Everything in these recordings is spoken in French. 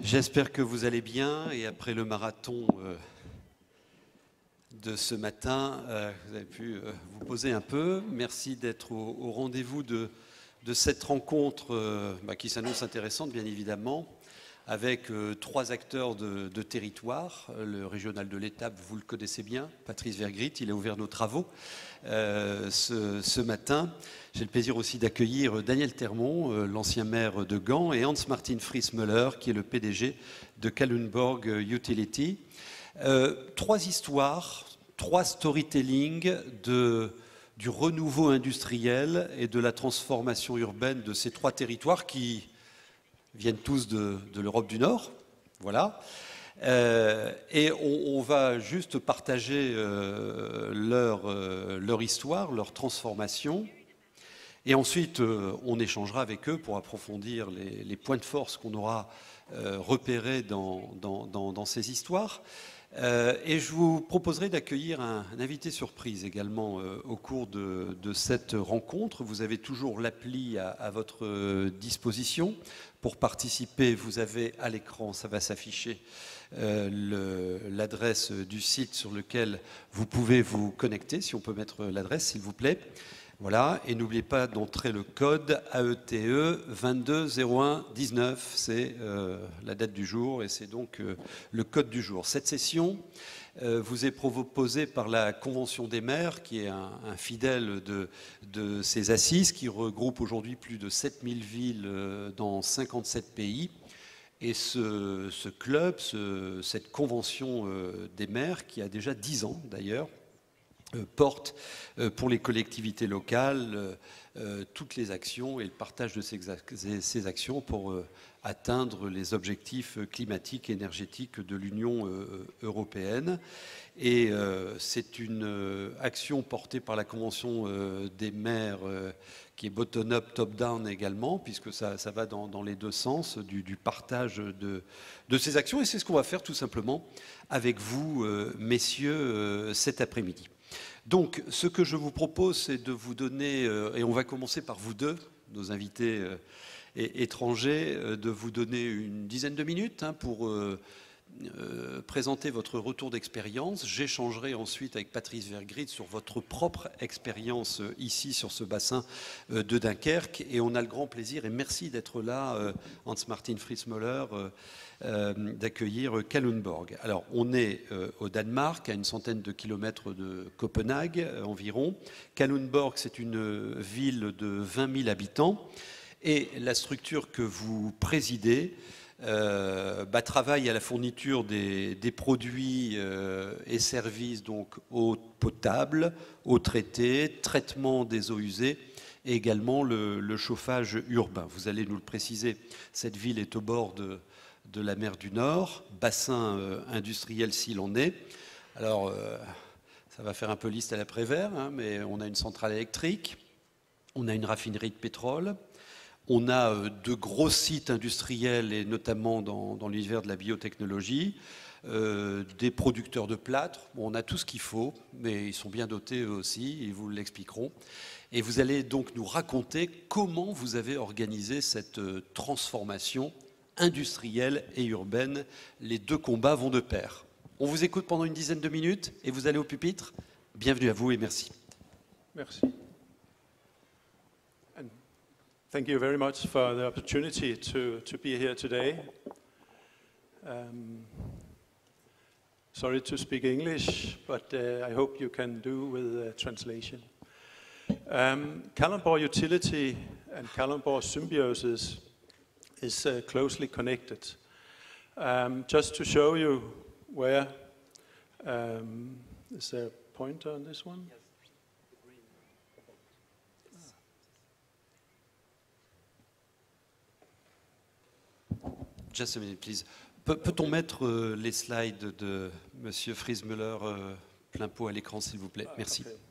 J'espère que vous allez bien et après le marathon de ce matin, vous avez pu vous poser un peu. Merci d'être au rendez-vous de cette rencontre qui s'annonce intéressante, bien évidemment, avec trois acteurs de territoire. Le régional de l'Étape, vous le connaissez bien, Patrice Vergrit, il a ouvert nos travaux ce matin. J'ai le plaisir aussi d'accueillir Daniel Termont, l'ancien maire de Gand, et Hans-Martin Friesmüller, qui est le PDG de Kalundborg Utility. Trois histoires, trois storytelling du renouveau industriel et de la transformation urbaine de ces trois territoires qui viennent tous de l'Europe du Nord. Voilà. Et on va juste partager leur histoire, leur transformation. Et ensuite, on échangera avec eux pour approfondir les points de force qu'on aura repérés dans ces histoires. Et je vous proposerai d'accueillir un invité surprise également au cours de cette rencontre. Vous avez toujours l'appli à votre disposition. Pour participer, vous avez à l'écran, ça va s'afficher, l'adresse du site sur lequel vous pouvez vous connecter, si on peut mettre l'adresse, s'il vous plaît. Voilà, et n'oubliez pas d'entrer le code AETE 220119, c'est la date du jour et c'est donc le code du jour. Cette session vous est proposée par la Convention des maires, qui est un fidèle de ces assises, qui regroupe aujourd'hui plus de 7000 villes dans 57 pays. Et ce club, cette Convention des maires, qui a déjà 10 ans d'ailleurs, porte pour les collectivités locales toutes les actions et le partage de ces actions pour atteindre les objectifs climatiques et énergétiques de l'Union européenne. Et c'est une action portée par la Convention des maires qui est bottom-up, top-down également, puisque ça va dans les deux sens du partage de ces actions. Et c'est ce qu'on va faire tout simplement avec vous, messieurs, cet après-midi. Donc, ce que je vous propose, c'est de vous donner, et on va commencer par vous deux, nos invités étrangers, de vous donner une dizaine de minutes pour présenter votre retour d'expérience. J'échangerai ensuite avec Patrice Vergrit sur votre propre expérience ici, sur ce bassin de Dunkerque. Et on a le grand plaisir, et merci d'être là, Hans-Martin Friesmüller, d'accueillir Kalundborg. Alors, on est au Danemark, à une centaine de kilomètres de Copenhague environ. Kalundborg, c'est une ville de 20 000 habitants. Et la structure que vous présidez travaille à la fourniture des produits et services, donc eau potable, eau traitée, traitement des eaux usées, et également le chauffage urbain. Vous allez nous le préciser, cette ville est au bord de la mer du Nord, bassin industriel s'il en est. Alors, ça va faire un peu liste à l'après-vert, mais on a une centrale électrique, on a une raffinerie de pétrole, on a de gros sites industriels, et notamment dans l'univers de la biotechnologie, des producteurs de plâtre. Bon, on a tout ce qu'il faut, mais ils sont bien dotés eux aussi, ils vous l'expliqueront. Et vous allez donc nous raconter comment vous avez organisé cette transformation industrielle et urbaine. Les deux combats vont de pair. On vous écoute pendant une dizaine de minutes et vous allez au pupitre. Bienvenue à vous et merci. Merci. And thank you very much for the opportunity to be here today. Sorry to speak English, but I hope you can do with translation. Kalundborg Utility and Kalundborg Symbiosis is closely connected. Just to show you where, is there a pointer on this one? Just a minute, please. Peut-on mettre les slides de M. Friesmüller plein pot à l'écran, s'il vous plaît? Merci. Okay.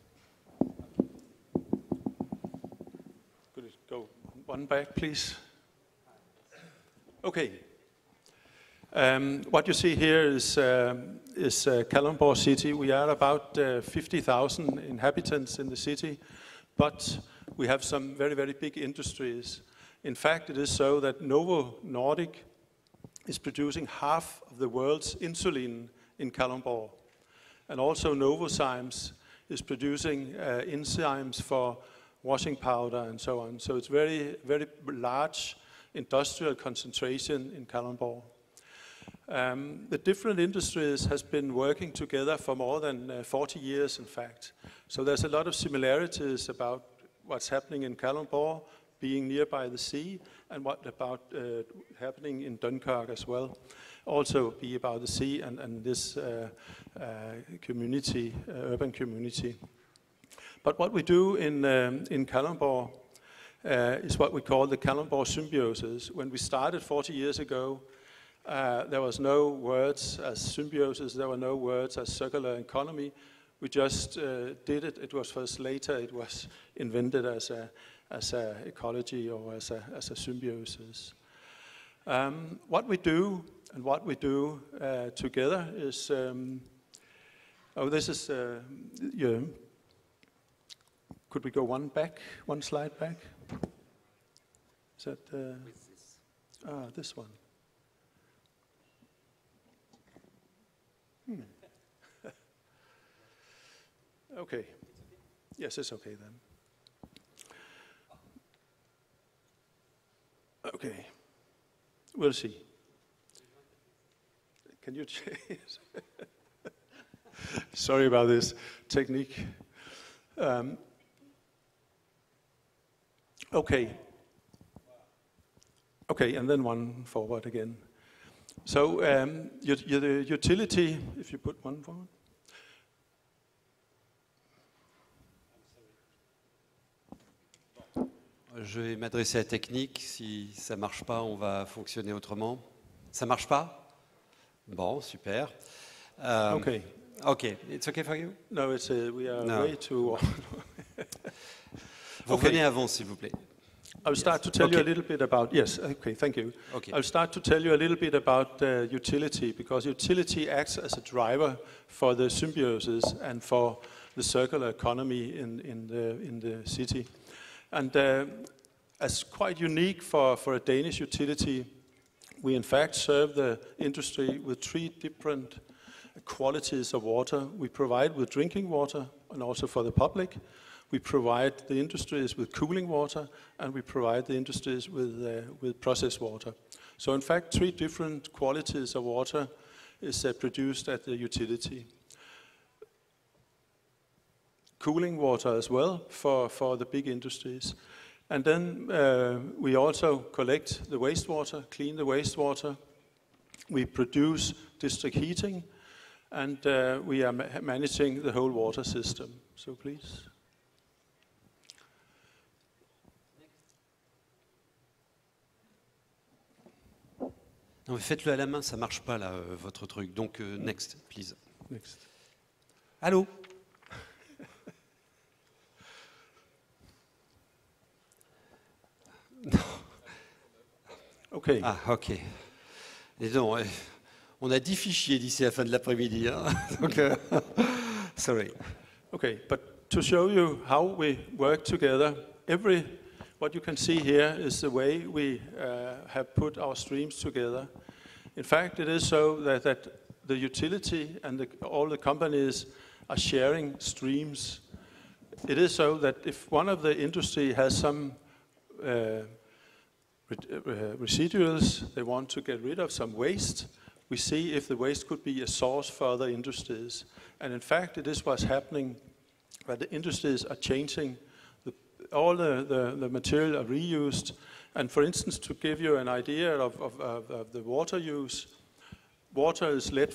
Could it go one back, please? Okay. What you see here is Kalundborg city. We are about 50,000 inhabitants in the city, but we have some very, very big industries. In fact, it is so that Novo Nordisk is producing half of the world's insulin in Kalundborg. And also Novozymes is producing enzymes for washing powder and so on. So it's very, very large industrial concentration in Kalundborg. The different industries has been working together for more than 40 years, in fact. So there's a lot of similarities about what's happening in Kalundborg, being nearby the sea, and what about happening in Dunkirk as well. Also be about the sea and this community, urban community. But what we do in Kalundborg is what we call the Kalundborg symbiosis. When we started 40 years ago, there was no words as symbiosis, there were no words as circular economy. We just did it. It was first later it was invented as a ecology or as a symbiosis. What we do and what we do together is, this is, could we go one slide back? Is that, this one. Okay. Yes, it's okay then. Okay. We'll see. Can you change? Sorry about this technique. Okay. Okay, and then one forward again. So the utility, if you put one forward. Je vais m'adresser à la technique. Si ça ne marche pas, on va fonctionner autrement. Ça ne marche pas? Bon, super. Okay. Okay, it's okay for you? No, it's we are way too. Vous revenez avant, s'il vous plaît. I'll start to tell you a little bit about, yes, okay, thank you. Okay. I'll start to tell you a little bit about utility, because utility acts as a driver for the symbiosis and for the circular economy in the city. And as quite unique for a Danish utility, we in fact serve the industry with 3 different qualities of water. We provide with drinking water and also for the public. We provide the industries with cooling water, and we provide the industries with processed water. So in fact, 3 different qualities of water is produced at the utility. Cooling water as well for the big industries. And then we also collect the wastewater, clean the wastewater. We produce district heating, and we are managing the whole water system. So please. Non, mais faites-le à la main, ça ne marche pas là, votre truc. Donc, next, please. Next. Allô? Okay. Ah, ok. Et donc, on a 10 fichiers d'ici la fin de l'après-midi. Hein? Donc, sorry. Okay, but to show you how we work together, what you can see here is the way we have put our streams together. In fact, it is so that the utility and all the companies are sharing streams. It is so that if one of the industry has some residuals, they want to get rid of some waste, we see if the waste could be a source for other industries. And in fact, it is what's happening, that the industries are changing. All the material are reused. And for instance, to give you an idea of the water use, water is led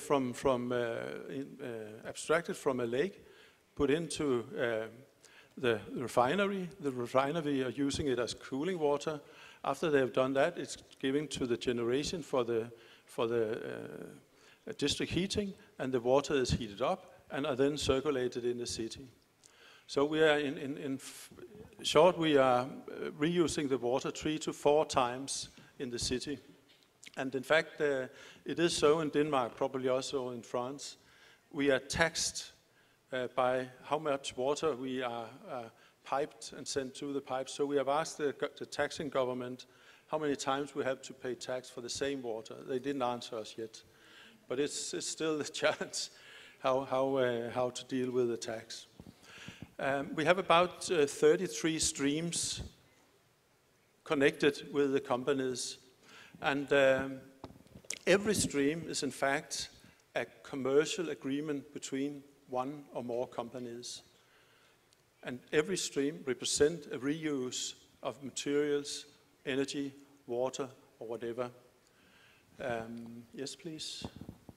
abstracted from a lake, put into the refinery. The refinery are using it as cooling water. After they have done that, it's given to the generation for the district heating, and the water is heated up and are then circulated in the city. So we are in short, we are reusing the water 3 to 4 times in the city. And in fact, it is so in Denmark, probably also in France. We are taxed by how much water we are piped and sent to the pipes. So we have asked the taxing government how many times we have to pay tax for the same water. They didn't answer us yet, but it's still a challenge how to deal with the tax. We have about 33 streams connected with the companies, and every stream is in fact a commercial agreement between one or more companies. And every stream represents a reuse of materials, energy, water, or whatever. Yes, please.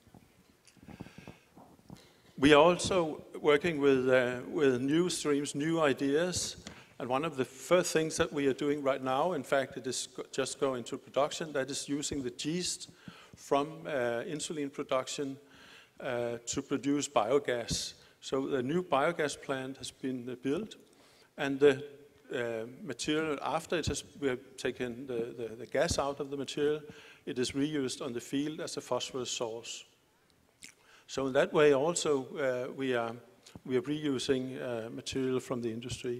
We are also working with new streams, new ideas. And one of the first things that we are doing right now, in fact, it is just going to production, that is using the yeast from insulin production to produce biogas. So the new biogas plant has been built, and the material after it we have taken the gas out of the material, it is reused on the field as a phosphorus source. So in that way also we are reusing material from the industry.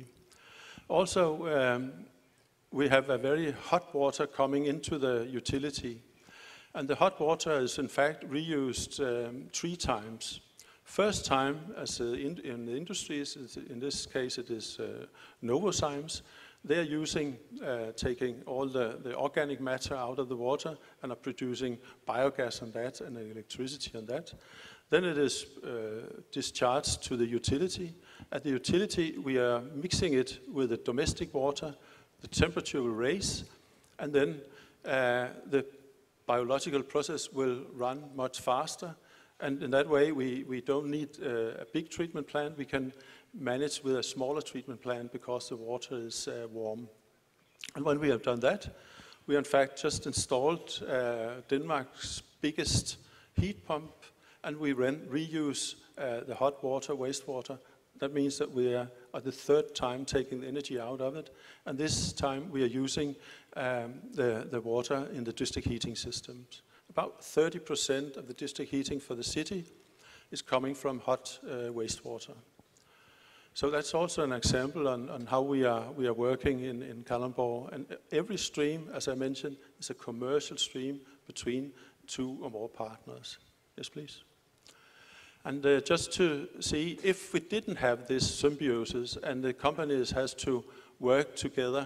Also we have a very hot water coming into the utility. And the hot water is in fact reused 3 times. First time, as in the industries, in this case it is Novozymes, they are taking all the organic matter out of the water and are producing biogas on that and electricity on that. Then it is discharged to the utility. At the utility we are mixing it with the domestic water, the temperature will raise, and then the biological process will run much faster, and in that way we don't need a big treatment plant. We can manage with a smaller treatment plant because the water is warm. And when we have done that, we in fact just installed Denmark's biggest heat pump, and we reuse the hot water, wastewater. That means that we are at the 3rd time taking the energy out of it, and this time we are using the water in the district heating systems. About 30% of the district heating for the city is coming from hot wastewater. So that's also an example on how we are working in Kalundborg. And every stream, as I mentioned, is a commercial stream between 2 or more partners. Yes, please. And just to see, if we didn't have this symbiosis and the companies has to work together,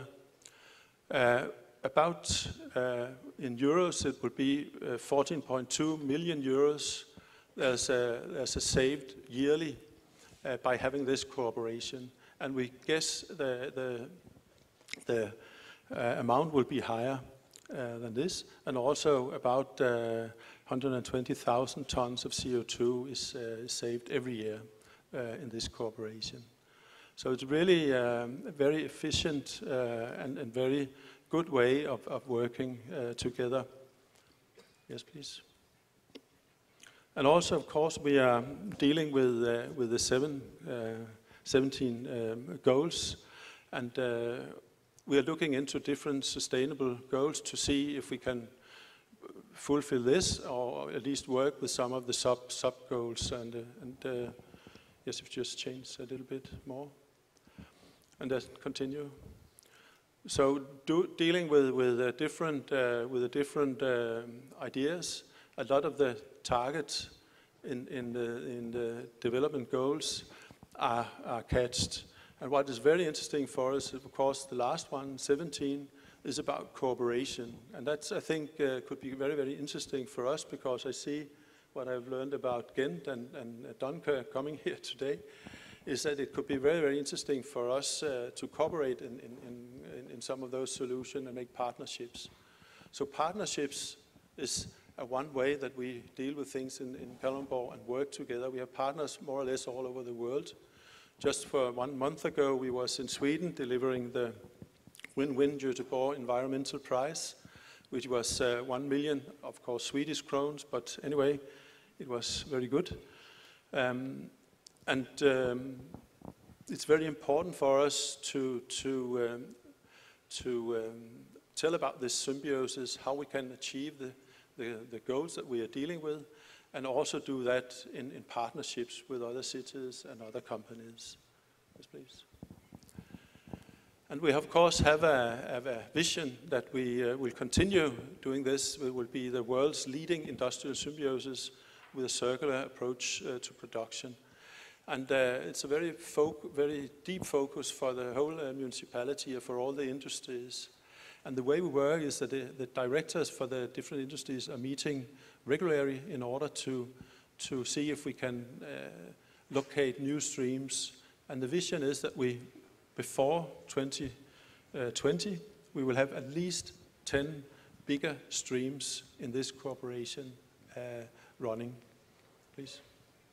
in euros it would be 14.2 million euros as a saved yearly by having this cooperation. And we guess the amount will be higher than this, and also about 120,000 tons of CO2 is saved every year in this cooperation. So it's really a very efficient and very good way of working together. Yes, please. And also, of course, we are dealing with the 17 goals, and we are looking into different sustainable goals to see if we can fulfill this, or at least work with some of the sub goals. And yes, if you just change a little bit more, and then continue. So dealing with the different ideas, a lot of the targets in the development goals are catched. And what is very interesting for us, of course, the last one, 17, is about cooperation. And that's, I think, could be very, very interesting for us, because I see what I've learned about Ghent and Dunkirk coming here today, is that it could be very, very interesting for us to cooperate in some of those solutions and make partnerships. So partnerships is one way that we deal with things in Kalundborg and work together. We have partners more or less all over the world. Just for 1 month ago, we was in Sweden delivering the Win-Win Göteborg Environmental Prize, which was 1 million, of course, Swedish crowns, but anyway, it was very good. It's very important for us to tell about this symbiosis, how we can achieve the goals that we are dealing with, and also do that in partnerships with other cities and other companies. Yes, please. And we, of course, have a vision that we will continue doing this. We will be the world's leading industrial symbiosis with a circular approach to production. And it's a very deep focus for the whole municipality and for all the industries. And the way we work is that the directors for the different industries are meeting regularly in order to see if we can locate new streams. And the vision is that before 2020, we will have at least 10 bigger streams in this cooperation running. Please.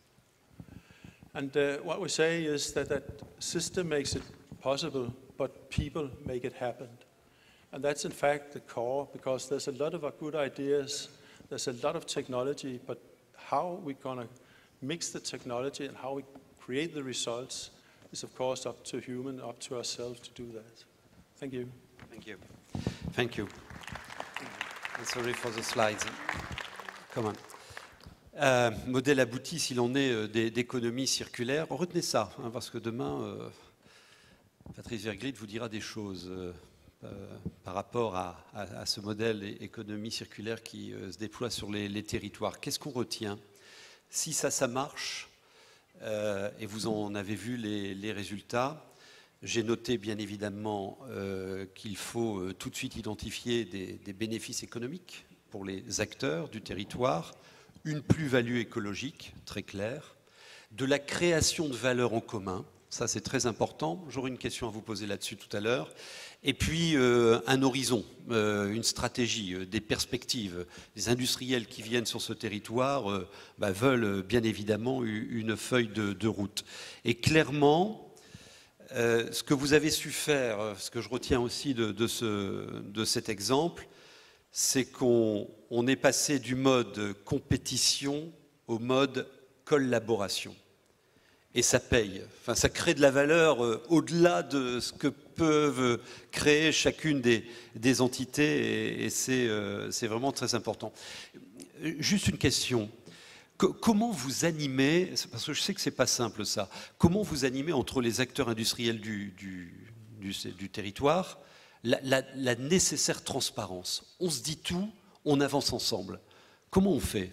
And what we say is that system makes it possible, but people make it happen. And that's in fact the core, because there's a lot of good ideas, there's a lot of technology, but how we're going to mix the technology and how we create the results is of course up to human, up to ourselves to do that. Thank you. Thank you. Thank you. And sorry for the slides. Come on. Modèle abouti s'il en est d'économie circulaire. Retenez ça, hein, parce que demain, Patrice Vergrit vous dira des choses par rapport à ce modèle économie circulaire qui se déploie sur les territoires. Qu'est-ce qu'on retient? Si ça marche, et vous en avez vu les résultats, j'ai noté bien évidemment qu'il faut tout de suite identifier des bénéfices économiques pour les acteurs du territoire, une plus-value écologique, très claire, de la création de valeur en commun, ça c'est très important, j'aurai une question à vous poser là-dessus tout à l'heure, et puis un horizon, une stratégie, des perspectives. Les industriels qui viennent sur ce territoire veulent bien évidemment une feuille de route. Et clairement, ce que vous avez su faire, ce que je retiens aussi de cet exemple, c'est qu'on est passé du mode compétition au mode collaboration. Et ça paye. Enfin, ça crée de la valeur au-delà de ce que peuvent créer chacune des entités, et c'est vraiment très important. Juste une question. Comment vous animez, parce que je sais que c'est pas simple ça, comment vous animez entre les acteurs industriels du territoire la nécessaire transparence? On se dit tout, on avance ensemble. Comment on fait?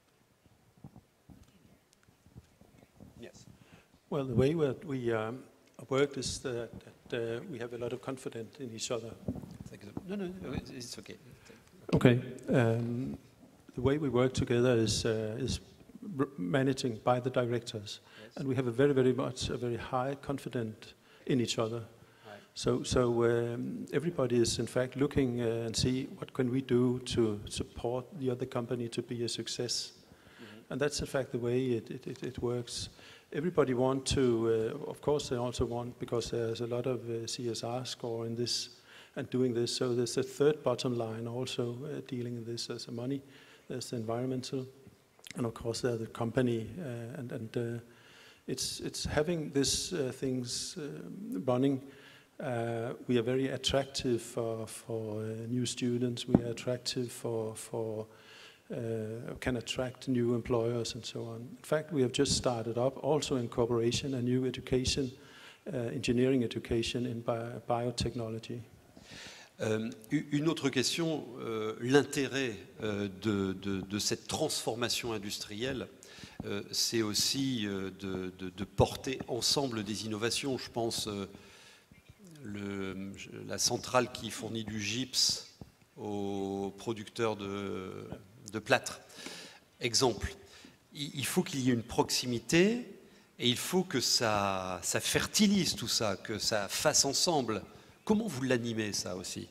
Yes. Well, the way we work is that we have a lot of confidence in each other. No, it's okay. Okay. The way we work together is managing by the directors, yes. And we have a very high confidence in each other. So everybody is in fact looking and see what can we do to support the other company to be a success. Mm-hmm. And that's in fact the way it works. Everybody want to, of course they also want, because there's a lot of CSR score in this and doing this, so there's a third bottom line also dealing in this. There's the money, there's the environmental, and of course there's the company, and it's having these things running. We are very attractive for new students. We are attractive can attract new employers and so on. In fact, we have just started up also in cooperation a new education, engineering education in biotechnology. Une autre question, l'intérêt de cette transformation industrielle, c'est aussi de porter ensemble des innovations. Je pense la centrale qui fournit du gypse aux producteurs de plâtre. Exemple, il faut qu'il y ait une proximité et il faut que ça fertilise tout ça, que ça fasse ensemble. Comment vous l'animez, ça aussi?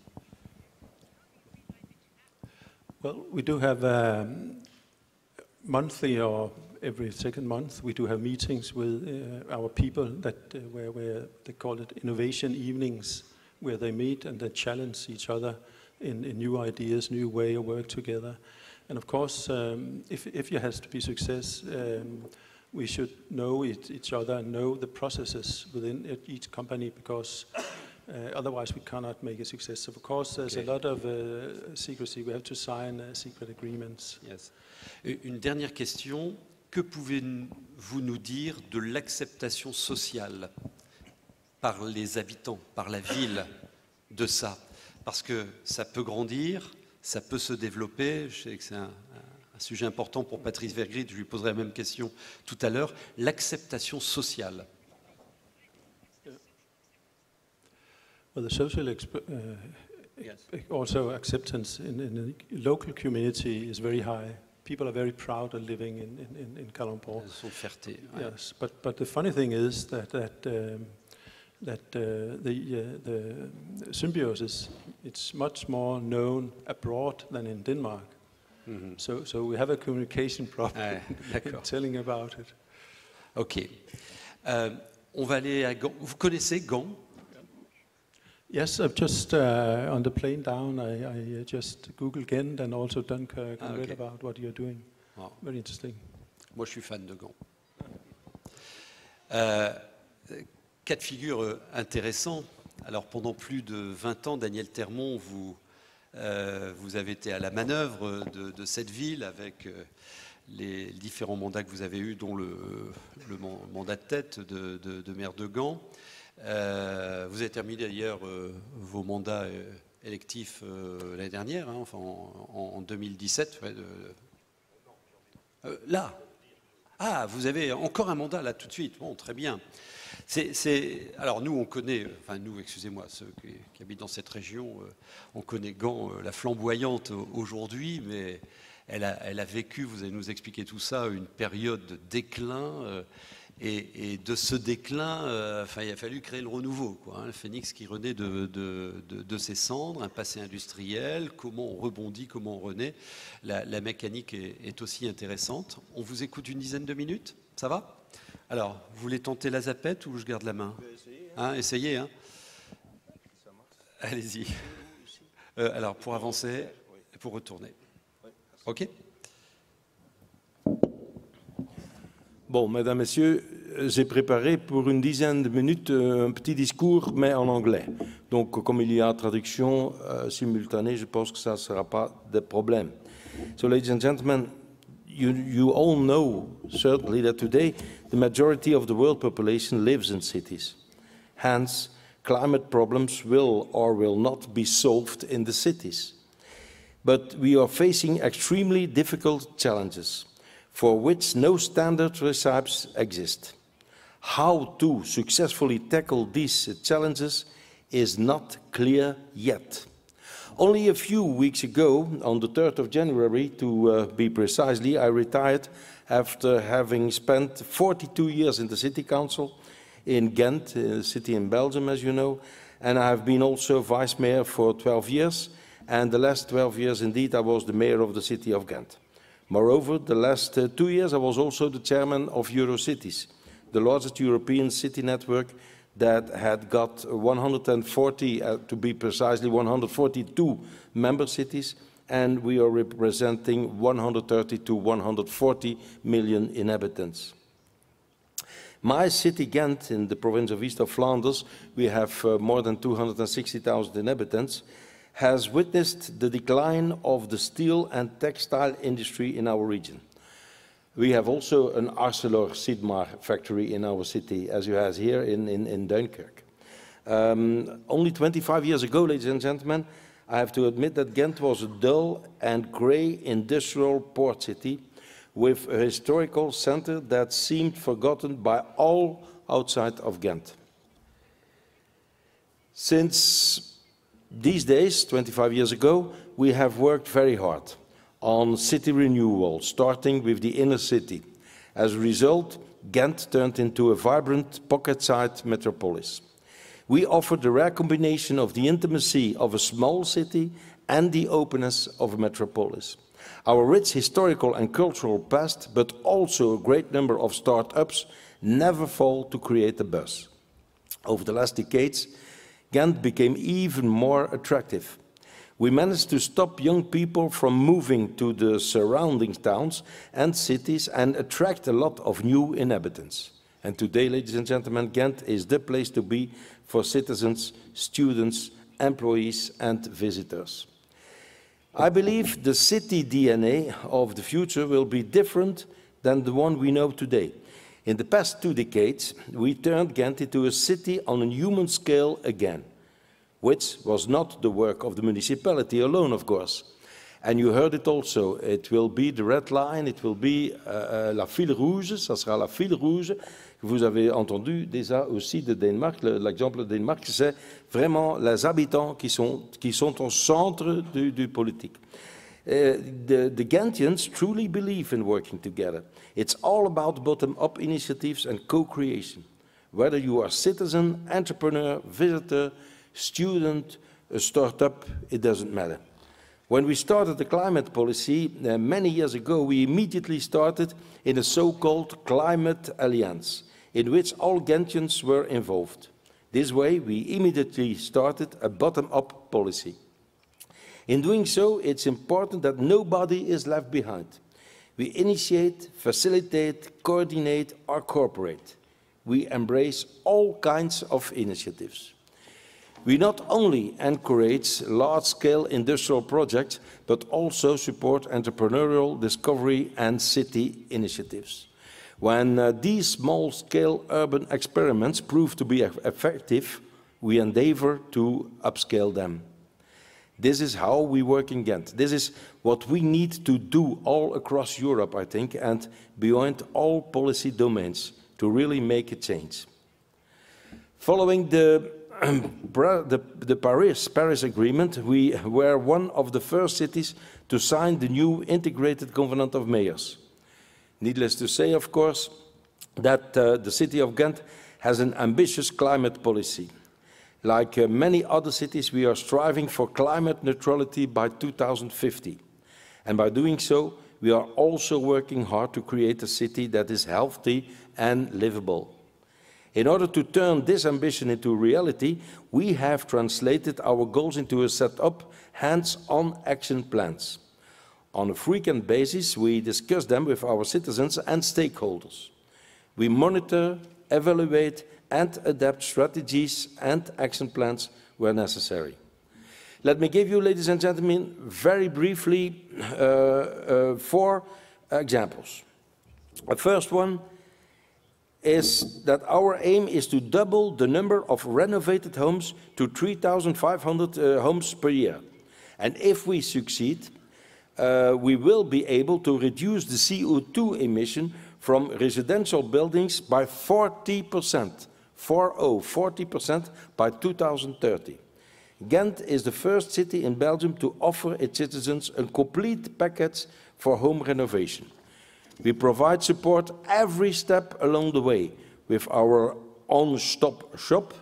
Well, we do have monthly or every second month, we do have meetings with our people that where they call it innovation evenings, where they meet and they challenge each other in new ideas, new way of work together. And of course, if you has to be success, we should know each other and know the processes within each company, because otherwise we cannot make a success. Of course, there's a lot of secrecy. We have to sign secret agreements. Yes. Une dernière question. Que pouvez-vous nous dire de l'acceptation sociale par les habitants, par la ville de ça? Parce que ça peut grandir, ça peut se développer. Je sais que c'est un sujet important pour Patrice Vergrit, je lui poserai la même question tout à l'heure. L'acceptation sociale. Well, the social also acceptance in the local community is very high. People are very proud of living in Kuala Lumpur. Son fierté. Ouais. Yes, but the funny thing is that the symbiosis, it's much more known abroad than in Denmark. Mm-hmm. So we have a communication problem in telling about it. Ok. On va aller à Gand. Vous connaissez Gand? Yes, I've just on the plane down. I just Googled Ghent and also Dunkirk and read about what you're doing. Wow. Very interesting. Moi, je suis fan de Gand. Cas de figure intéressant. Alors, pendant plus de 20 ans, Daniel Termont, vous avez été à la manœuvre de cette ville avec les différents mandats que vous avez eus, dont le mandat de tête de maire de Gand. Vous avez terminé d'ailleurs vos mandats électifs l'année dernière, hein, enfin en 2017. Ouais, là. Ah, vous avez encore un mandat là tout de suite. Bon, très bien. Alors nous, on connaît, enfin nous, excusez-moi, ceux qui habitent dans cette région, on connaît Gand, la flamboyante aujourd'hui, mais elle a vécu, vous allez nous expliquer tout ça, une période de déclin. Et de ce déclin, il a fallu créer le renouveau, quoi, hein, le phénix qui renaît de ses cendres, un passé industriel, comment on rebondit, comment on renaît. La mécanique est aussi intéressante. On vous écoute une dizaine de minutes, ça va? Alors, vous voulez tenter la zapette ou je garde la main? Hein, essayez. Hein. Allez-y. Alors, pour avancer et pour retourner. OK? Bon, mesdames, messieurs, j'ai préparé pour une dizaine de minutes un petit discours, mais en anglais. Donc, comme il y a traduction simultanée, je pense que ça ne sera pas de problème. So, ladies and gentlemen, you all know certainly that today the majority of the world population lives in cities. Hence, climate problems will or will not be solved in the cities. But we are facing extremely difficult challenges, for which no standard recipes exist. How to successfully tackle these challenges is not clear yet. Only a few weeks ago, on the 3rd of January, to be precisely, I retired after having spent 42 years in the city council in Ghent, a city in Belgium, as you know, and I have been also vice mayor for 12 years, and the last 12 years, indeed, I was the mayor of the city of Ghent. Moreover, the last 2 years I was also the chairman of Eurocities, the largest European city network that had got 140, to be precisely 142 member cities, and we are representing 130 to 140 million inhabitants. My city, Ghent, in the province of East of Flanders, we have more than 260,000 inhabitants, has witnessed the decline of the steel and textile industry in our region. We have also an ArcelorMittal factory in our city, as you have here in Dunkirk. Only 25 years ago, ladies and gentlemen, I have to admit that Ghent was a dull and grey industrial port city with a historical center that seemed forgotten by all outside of Ghent. Since these days, 25 years ago, we have worked very hard on city renewal, starting with the inner city. As a result, Ghent turned into a vibrant pocket-sized metropolis. We offered the rare combination of the intimacy of a small city and the openness of a metropolis. Our rich historical and cultural past, but also a great number of start-ups, never fail to create a buzz. Over the last decades, Ghent became even more attractive. We managed to stop young people from moving to the surrounding towns and cities and attract a lot of new inhabitants. And today, ladies and gentlemen, Ghent is the place to be for citizens, students, employees and visitors. I believe the city DNA of the future will be different than the one we know today. In the past 2 decades, we turned Ghent into a city on a human scale again, which was not the work of the municipality alone, of course. And you heard it also, it will be the red line, it will be la file rouge, ça sera la file rouge. Vous avez entendu déjà aussi de Danemark, l'exemple de Danemark, c'est vraiment les habitants qui sont au centre du politique. The Ghentians truly believe in working together. It's all about bottom-up initiatives and co-creation. Whether you are citizen, entrepreneur, visitor, student, a startup, it doesn't matter. When we started the climate policy many years ago, we immediately started in a so-called Climate Alliance, in which all Ghentians were involved. This way, we immediately started a bottom-up policy. In doing so, it's important that nobody is left behind. We initiate, facilitate, coordinate, or cooperate. We embrace all kinds of initiatives. We not only encourage large-scale industrial projects, but also support entrepreneurial discovery and city initiatives. When these small-scale urban experiments prove to be effective, we endeavor to upscale them. This is how we work in Ghent. This is what we need to do all across Europe, I think, and beyond all policy domains to really make a change. Following the Paris Agreement, we were one of the first cities to sign the new Integrated Covenant of Mayors. Needless to say, of course, that the city of Ghent has an ambitious climate policy. Like many other cities, we are striving for climate neutrality by 2050. And by doing so, we are also working hard to create a city that is healthy and livable. In order to turn this ambition into reality, we have translated our goals into a set of hands-on action plans. On a frequent basis, we discuss them with our citizens and stakeholders. We monitor, evaluate, and adapt strategies and action plans where necessary. Let me give you, ladies and gentlemen, very briefly 4 examples. The first one is that our aim is to double the number of renovated homes to 3,500 homes per year. And if we succeed, we will be able to reduce the CO2 emission from residential buildings by 40%. 40% by 2030. Ghent is the first city in Belgium to offer its citizens a complete package for home renovation. We provide support every step along the way with our on-stop shop,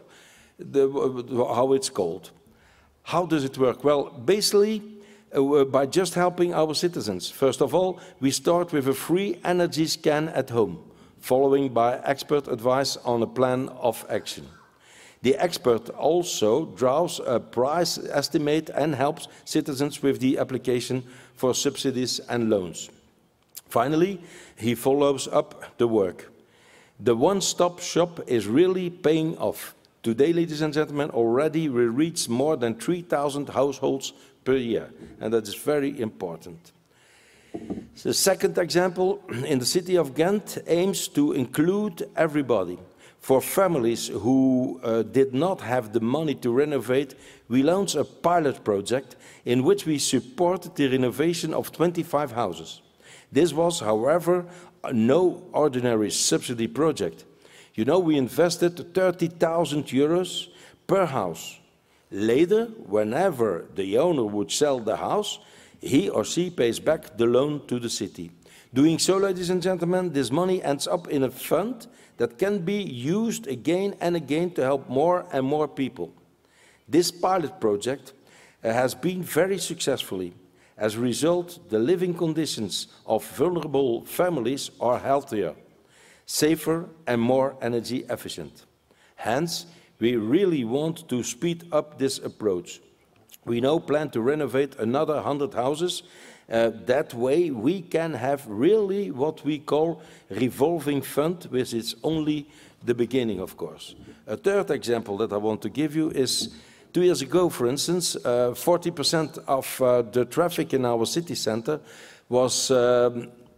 how it's called. How does it work? Well, basically, by just helping our citizens. First of all, we start with a free energy scan at home, following by expert advice on a plan of action. The expert also draws a price estimate and helps citizens with the application for subsidies and loans. Finally, he follows up the work. The one-stop shop is really paying off. Today, ladies and gentlemen, already we reach more than 3,000 households per year, and that is very important. The second example in the city of Ghent aims to include everybody. For families who did not have the money to renovate, we launched a pilot project in which we supported the renovation of 25 houses. This was, however, no ordinary subsidy project. You know, we invested 30,000 euros per house. Later, whenever the owner would sell the house, he or she pays back the loan to the city. Doing so, ladies and gentlemen, this money ends up in a fund that can be used again and again to help more and more people. This pilot project has been very successfully. As a result, the living conditions of vulnerable families are healthier, safer and more energy efficient. Hence, we really want to speed up this approach. We now plan to renovate another 100 houses. That way we can have really what we call revolving fund, which is only the beginning, of course. A third example that I want to give you is 2 years ago, for instance, 40% of the traffic in our city center was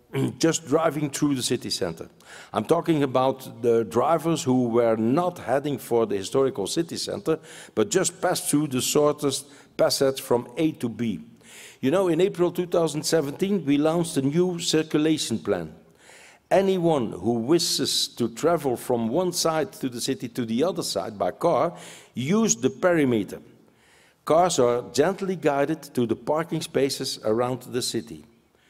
just driving through the city center. I'm talking about the drivers who were not heading for the historical city center, but just passed through the shortest passage from A to B. You know, in April 2017, we launched a new circulation plan. Anyone who wishes to travel from one side to the city to the other side by car, use the perimeter. Cars are gently guided to the parking spaces around the city.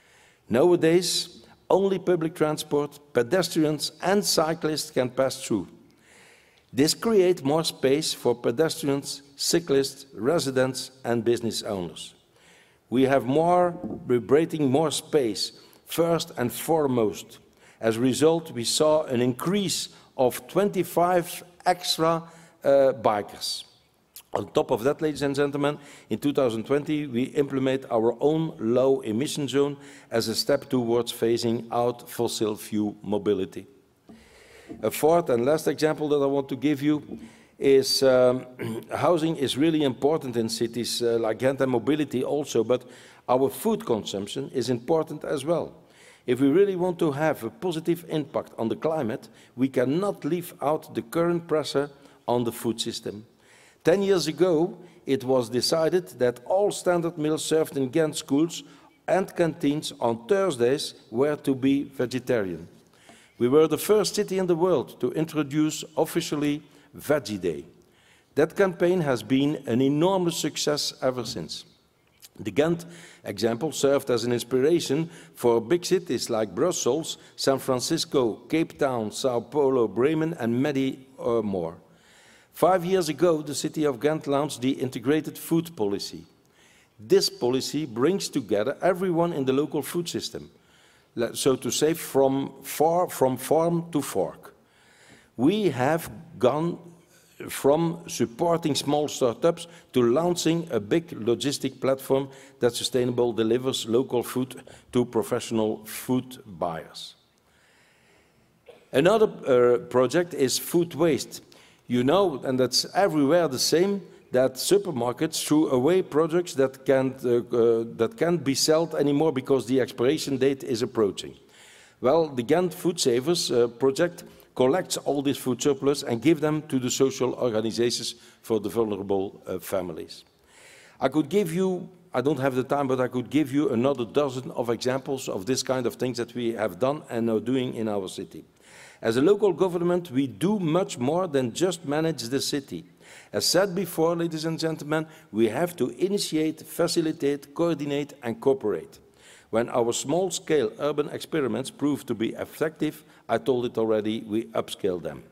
Nowadays, only public transport, pedestrians and cyclists can pass through. This creates more space for pedestrians, cyclists, residents and business owners. We have more, liberating more space, first and foremost. As a result, we saw an increase of 25 extra bikers. On top of that, ladies and gentlemen, in 2020, we implement our own low emission zone as a step towards phasing out fossil fuel mobility. A fourth and last example that I want to give you is housing is really important in cities like Ghent, and mobility also, but our food consumption is important as well. If we really want to have a positive impact on the climate, we cannot leave out the current pressure on the food system. 10 years ago, it was decided that all standard meals served in Ghent schools and canteens on Thursdays were to be vegetarian. We were the first city in the world to introduce officially Veggie Day. That campaign has been an enormous success ever since. The Ghent example served as an inspiration for big cities like Brussels, San Francisco, Cape Town, Sao Paulo, Bremen and many more. 5 years ago, the city of Ghent launched the integrated food policy. This policy brings together everyone in the local food system, so to say from farm to fork. We have gone from supporting small startups to launching a big logistic platform that sustainable delivers local food to professional food buyers. Another project is food waste. You know, and that's everywhere the same, that supermarkets threw away products that can't be sold anymore because the expiration date is approaching. Well, the Ghent Food Savers project collects all this food surplus and give them to the social organizations for the vulnerable families. I could give you, I don't have the time, but I could give you another dozen of examples of this kind of things that we have done and are doing in our city. As a local government, we do much more than just manage the city. As said before, ladies and gentlemen, we have to initiate, facilitate, coordinate and cooperate. When our small-scale urban experiments prove to be effective, I told it already, we upscale them.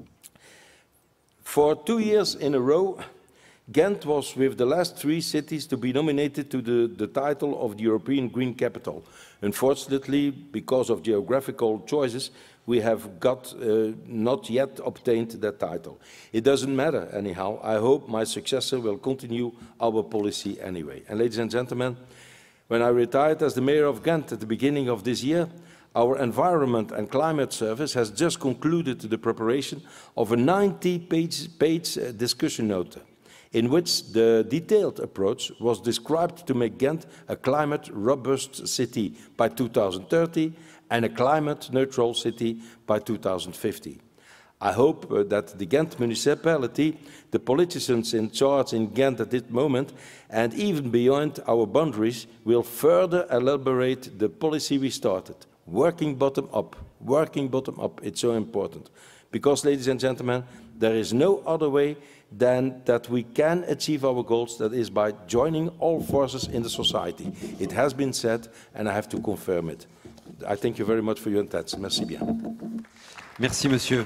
For 2 years in a row, Ghent was with the last 3 cities to be nominated to the title of the European Green Capital. Unfortunately, because of geographical choices, we have not yet obtained that title. It doesn't matter anyhow. I hope my successor will continue our policy anyway. And ladies and gentlemen, when I retired as the mayor of Ghent at the beginning of this year, our Environment and Climate Service has just concluded the preparation of a 90-page discussion note, in which the detailed approach was described to make Ghent a climate-robust city by 2030 and a climate-neutral city by 2050. I hope that the Ghent municipality, the politicians in charge in Ghent at this moment, and even beyond our boundaries, will further elaborate the policy we started. Working bottom up, it's so important. Because, ladies and gentlemen, there is no other way than that we can achieve our goals, that is by joining all forces in the society. It has been said, and I have to confirm it. I thank you very much for your attention. Merci bien. Merci, monsieur.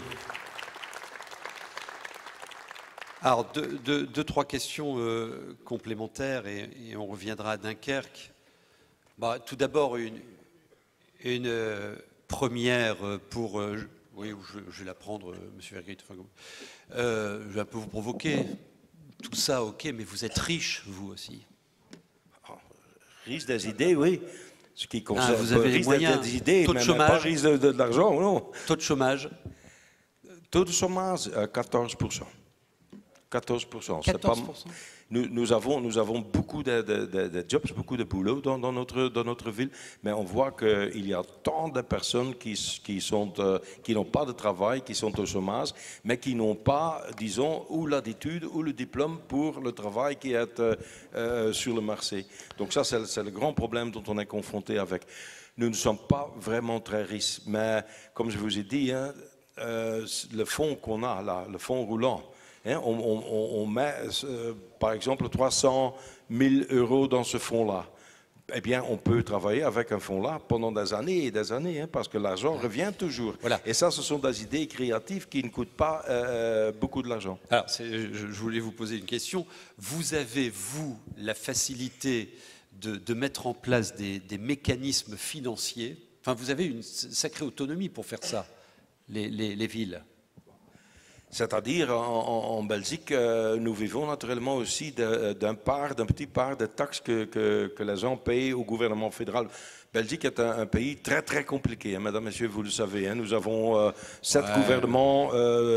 Alors, trois questions complémentaires et on reviendra à Dunkerque. Bah, tout d'abord, une première pour... oui, je vais la prendre, monsieur Vergrit. Je vais un peu vous provoquer. Tout ça, ok, mais vous êtes riche, vous aussi. Oh, riche des idées, oui. Ce qui concerne vous avez les moyens. Des idées, taux de chômage. Pas riche de l'argent, non. Taux de chômage. Taux de chômage, 14%. 14%. 14%. Nous avons beaucoup de jobs, beaucoup de boulot dans notre ville, mais on voit qu'il y a tant de personnes qui n'ont pas de travail, qui sont au chômage, mais qui n'ont pas, disons, ou l'attitude ou le diplôme pour le travail qui est sur le marché. Donc ça, c'est le grand problème dont on est confronté avec. Nous ne sommes pas vraiment très riches, mais comme je vous ai dit, hein, le fonds qu'on a là, le fonds roulant, hein, on met par exemple 300 000 € dans ce fonds-là. Eh bien, on peut travailler avec un fonds-là pendant des années et des années, hein, parce que l'argent revient toujours. Voilà. Et ça, ce sont des idées créatives qui ne coûtent pas beaucoup de l'argent. Alors, je voulais vous poser une question. Vous avez, vous, la facilité de mettre en place des mécanismes financiers. Enfin, vous avez une sacrée autonomie pour faire ça, les villes. C'est-à-dire, en Belgique, nous vivons naturellement aussi d'un petit part des taxes que les gens payent au gouvernement fédéral. Belgique est un pays très très compliqué, hein, mesdames, messieurs, vous le savez. Hein, nous avons 7 gouvernements,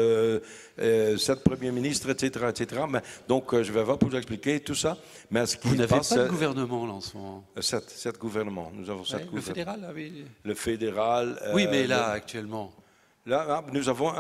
7 premiers ministres, etc., etc. Mais, donc, je vais vous expliquer tout ça. Mais ce qui vous n'avez passe, pas de gouvernement là en ce moment. 7 gouvernements. Nous avons 7 gouvernements. Le fédéral, ah oui. Le fédéral. Oui, mais là, actuellement. Là, nous avons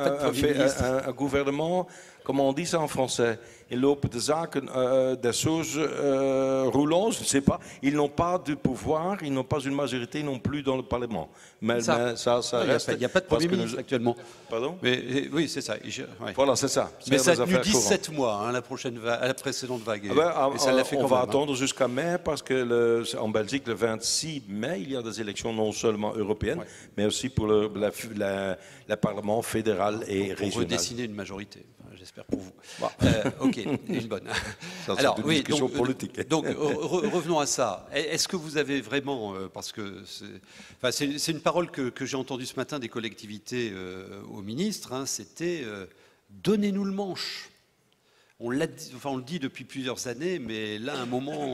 un gouvernement, comment on dit ça en français? Ils lopen de zaken, des choses roulantes, je ne sais pas. Ils n'ont pas de pouvoir, ils n'ont pas une majorité non plus dans le Parlement. Mais ça reste. Il n'y a pas de Premier ministre actuellement. Pardon? Mais, oui, c'est ça. Ouais. Voilà, c'est ça. Mais ça a tenu 17 mois, hein, à la précédente vague. Et ça l'a fait on quand va même, attendre jusqu'à mai, parce que en Belgique, le 26 mai, il y a des élections non seulement européennes, mais aussi pour le Parlement fédéral et régional. Pour redessiner une majorité. J'espère pour vous. Bon. Ok, une bonne. Ça, alors, une discussion politique. Donc, revenons à ça. Est-ce que vous avez vraiment, parce que c'est une parole que j'ai entendue ce matin des collectivités au ministre, hein, c'était donnez-nous le manche. On le dit depuis plusieurs années, mais là, à un moment,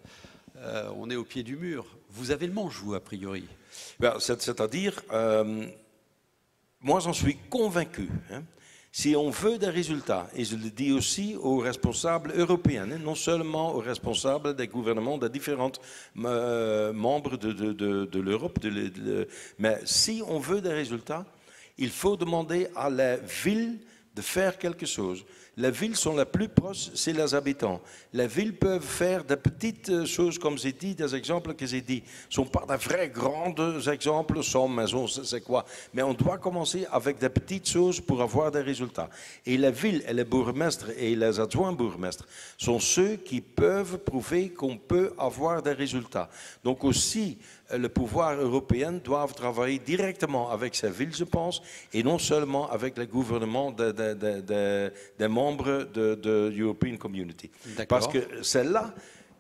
on est au pied du mur. Vous avez le manche, vous, a priori. C'est-à-dire, moi, j'en suis convaincu. Hein. Si on veut des résultats, et je le dis aussi aux responsables européens, non seulement aux responsables des gouvernements des différents membres de l'Europe, mais si on veut des résultats, il faut demander à la ville de faire quelque chose. Les villes sont les plus proches, c'est les habitants. Les villes peuvent faire des petites choses, comme j'ai dit, des exemples que j'ai dit. Ce ne sont pas des vrais grands exemples, 100 maisons, c'est quoi. Mais on doit commencer avec des petites choses pour avoir des résultats. Et les villes, et les bourgmestres et les adjoints bourgmestres sont ceux qui peuvent prouver qu'on peut avoir des résultats. Donc aussi, le pouvoir européen doit travailler directement avec ces villes, je pense, et non seulement avec les gouvernements des membres de l'European Community. Parce que c'est là,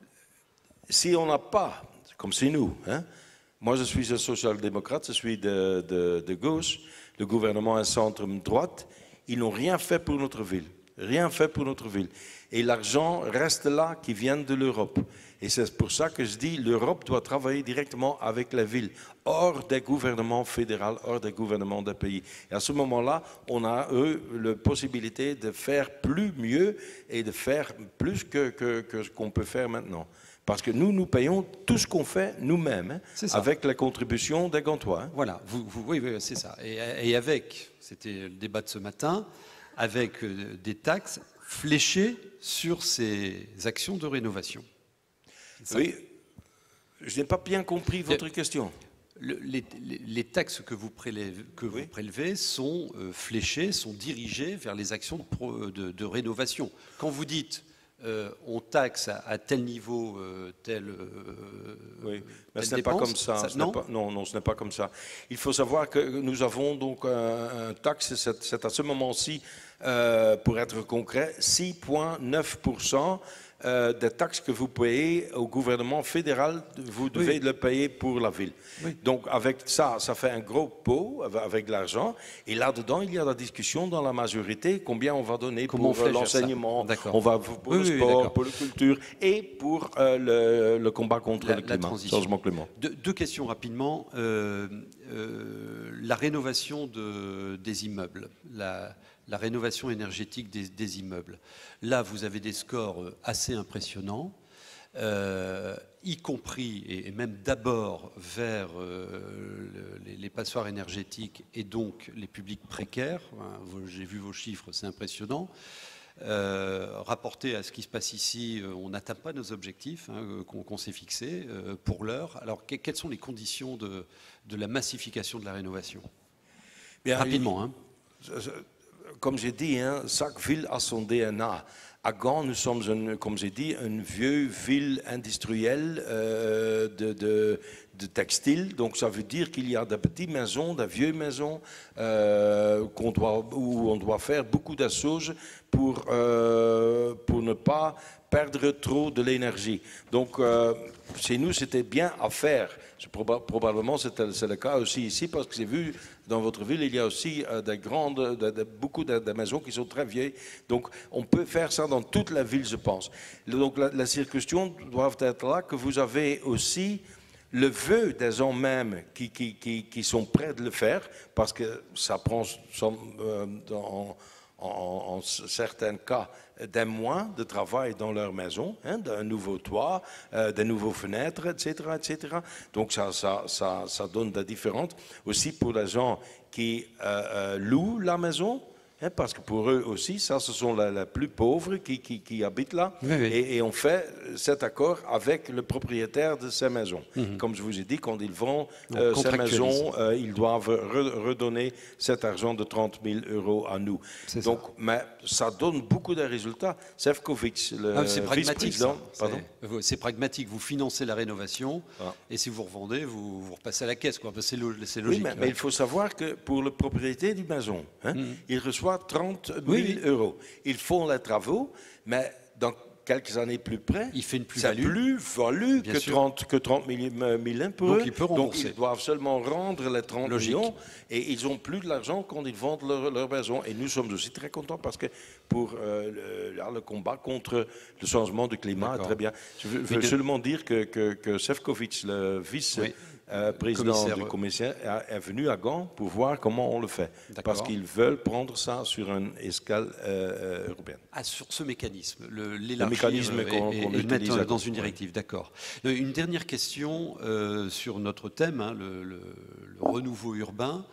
si on n'a pas, comme c'est nous, hein, moi je suis un social-démocrate, je suis de gauche, le gouvernement est centre-droite, ils n'ont rien fait pour notre ville. Rien fait pour notre ville. Et l'argent reste là, qui vient de l'Europe. Et c'est pour ça que je dis l'Europe doit travailler directement avec la ville, hors des gouvernements fédéraux, hors des gouvernements des pays. Et à ce moment-là, on a, la possibilité de faire mieux et de faire plus que ce qu'on peut faire maintenant. Parce que nous payons tout ce qu'on fait nous-mêmes, hein, avec la contribution des Gantois. Hein. Voilà, oui, c'est ça. Et avec, c'était le débat de ce matin, avec des taxes fléchées sur ces actions de rénovation. Oui, je n'ai pas bien compris votre question. Les taxes que vous prélevez sont fléchées, sont dirigées vers les actions de rénovation. Quand vous dites on taxe à tel niveau, oui, mais ce n'est pas comme ça. Non, ce n'est pas comme ça. Il faut savoir que nous avons donc un taxe, c'est à ce moment-ci, pour être concret, 6,9% des taxes que vous payez au gouvernement fédéral, vous devez le payer pour la ville. Oui. Donc avec ça, ça fait un gros pot avec l'argent. Et là-dedans, il y a la discussion dans la majorité, combien on va donner pour l'enseignement, on va pour le sport, pour la culture et pour le combat contre le changement climatique. Deux questions rapidement. La rénovation des immeubles, la rénovation énergétique des immeubles. Là, vous avez des scores assez impressionnants, y compris et même d'abord vers les passoires énergétiques et donc les publics précaires. J'ai vu vos chiffres, c'est impressionnant. Rapporté à ce qui se passe ici, on n'atteint pas nos objectifs qu'on s'est fixés pour l'heure. Alors, quelles sont les conditions de la massification de la rénovation? Bien, rapidement. Comme j'ai dit, chaque ville a son DNA. À Gand, nous sommes, comme j'ai dit, une vieille ville industrielle de textile. Donc ça veut dire qu'il y a des petites maisons, des vieilles maisons où on doit faire beaucoup de choses pour ne pas perdre trop de l'énergie. Donc chez nous, c'était bien à faire. Probablement, c'est le cas aussi ici, parce que j'ai vu dans votre ville, il y a aussi beaucoup de maisons qui sont très vieilles. Donc, on peut faire ça dans toute la ville, je pense. Donc, la circonscription doit être là, que vous avez aussi le vœu des gens même qui sont prêts de le faire, parce que ça prend en certains cas des mois de travail dans leur maison, d'un nouveau toit, de nouvelles fenêtres, etc., etc. Donc ça donne des différences. Aussi pour les gens qui louent la maison, parce que pour eux aussi, ce sont les plus pauvres qui habitent là. Oui, oui. Et on fait cet accord avec le propriétaire de ces maisons. Comme je vous ai dit, quand ils vendent ces maisons, ils doivent redonner cet argent de 30 000 € à nous. Donc, mais ça donne beaucoup de résultats. Šefčovič, le vice-président... C'est pragmatique. Vous financez la rénovation et si vous revendez, vous repassez à la caisse. C'est logique. Oui, mais il faut savoir que pour le propriétaire d'une maison, il reçoit 30 000 €. Ils font les travaux, mais dans quelques années plus près, il fait une c'est plus valu que 30 000 pour eux. Donc ils doivent seulement rendre les 30 millions et ils n'ont plus de l'argent quand ils vendent leur maison. Et nous sommes aussi très contents parce que pour le combat contre le changement du climat, très bien. Je veux seulement dire que Šefčovič, le vice-président du commissaire, est venu à Gand pour voir comment on le fait. Parce qu'ils veulent prendre ça sur une escale européenne. Sur ce mécanisme, l'élargir et le mettre dans une directive, d'accord. Une dernière question sur notre thème, le renouveau urbain,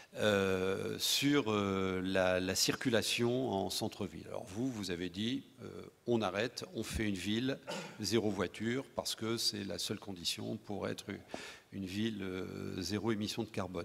sur la circulation en centre-ville. Alors vous avez dit, on arrête, on fait une ville, zéro voiture, parce que c'est la seule condition pour être une ville zéro émission de carbone.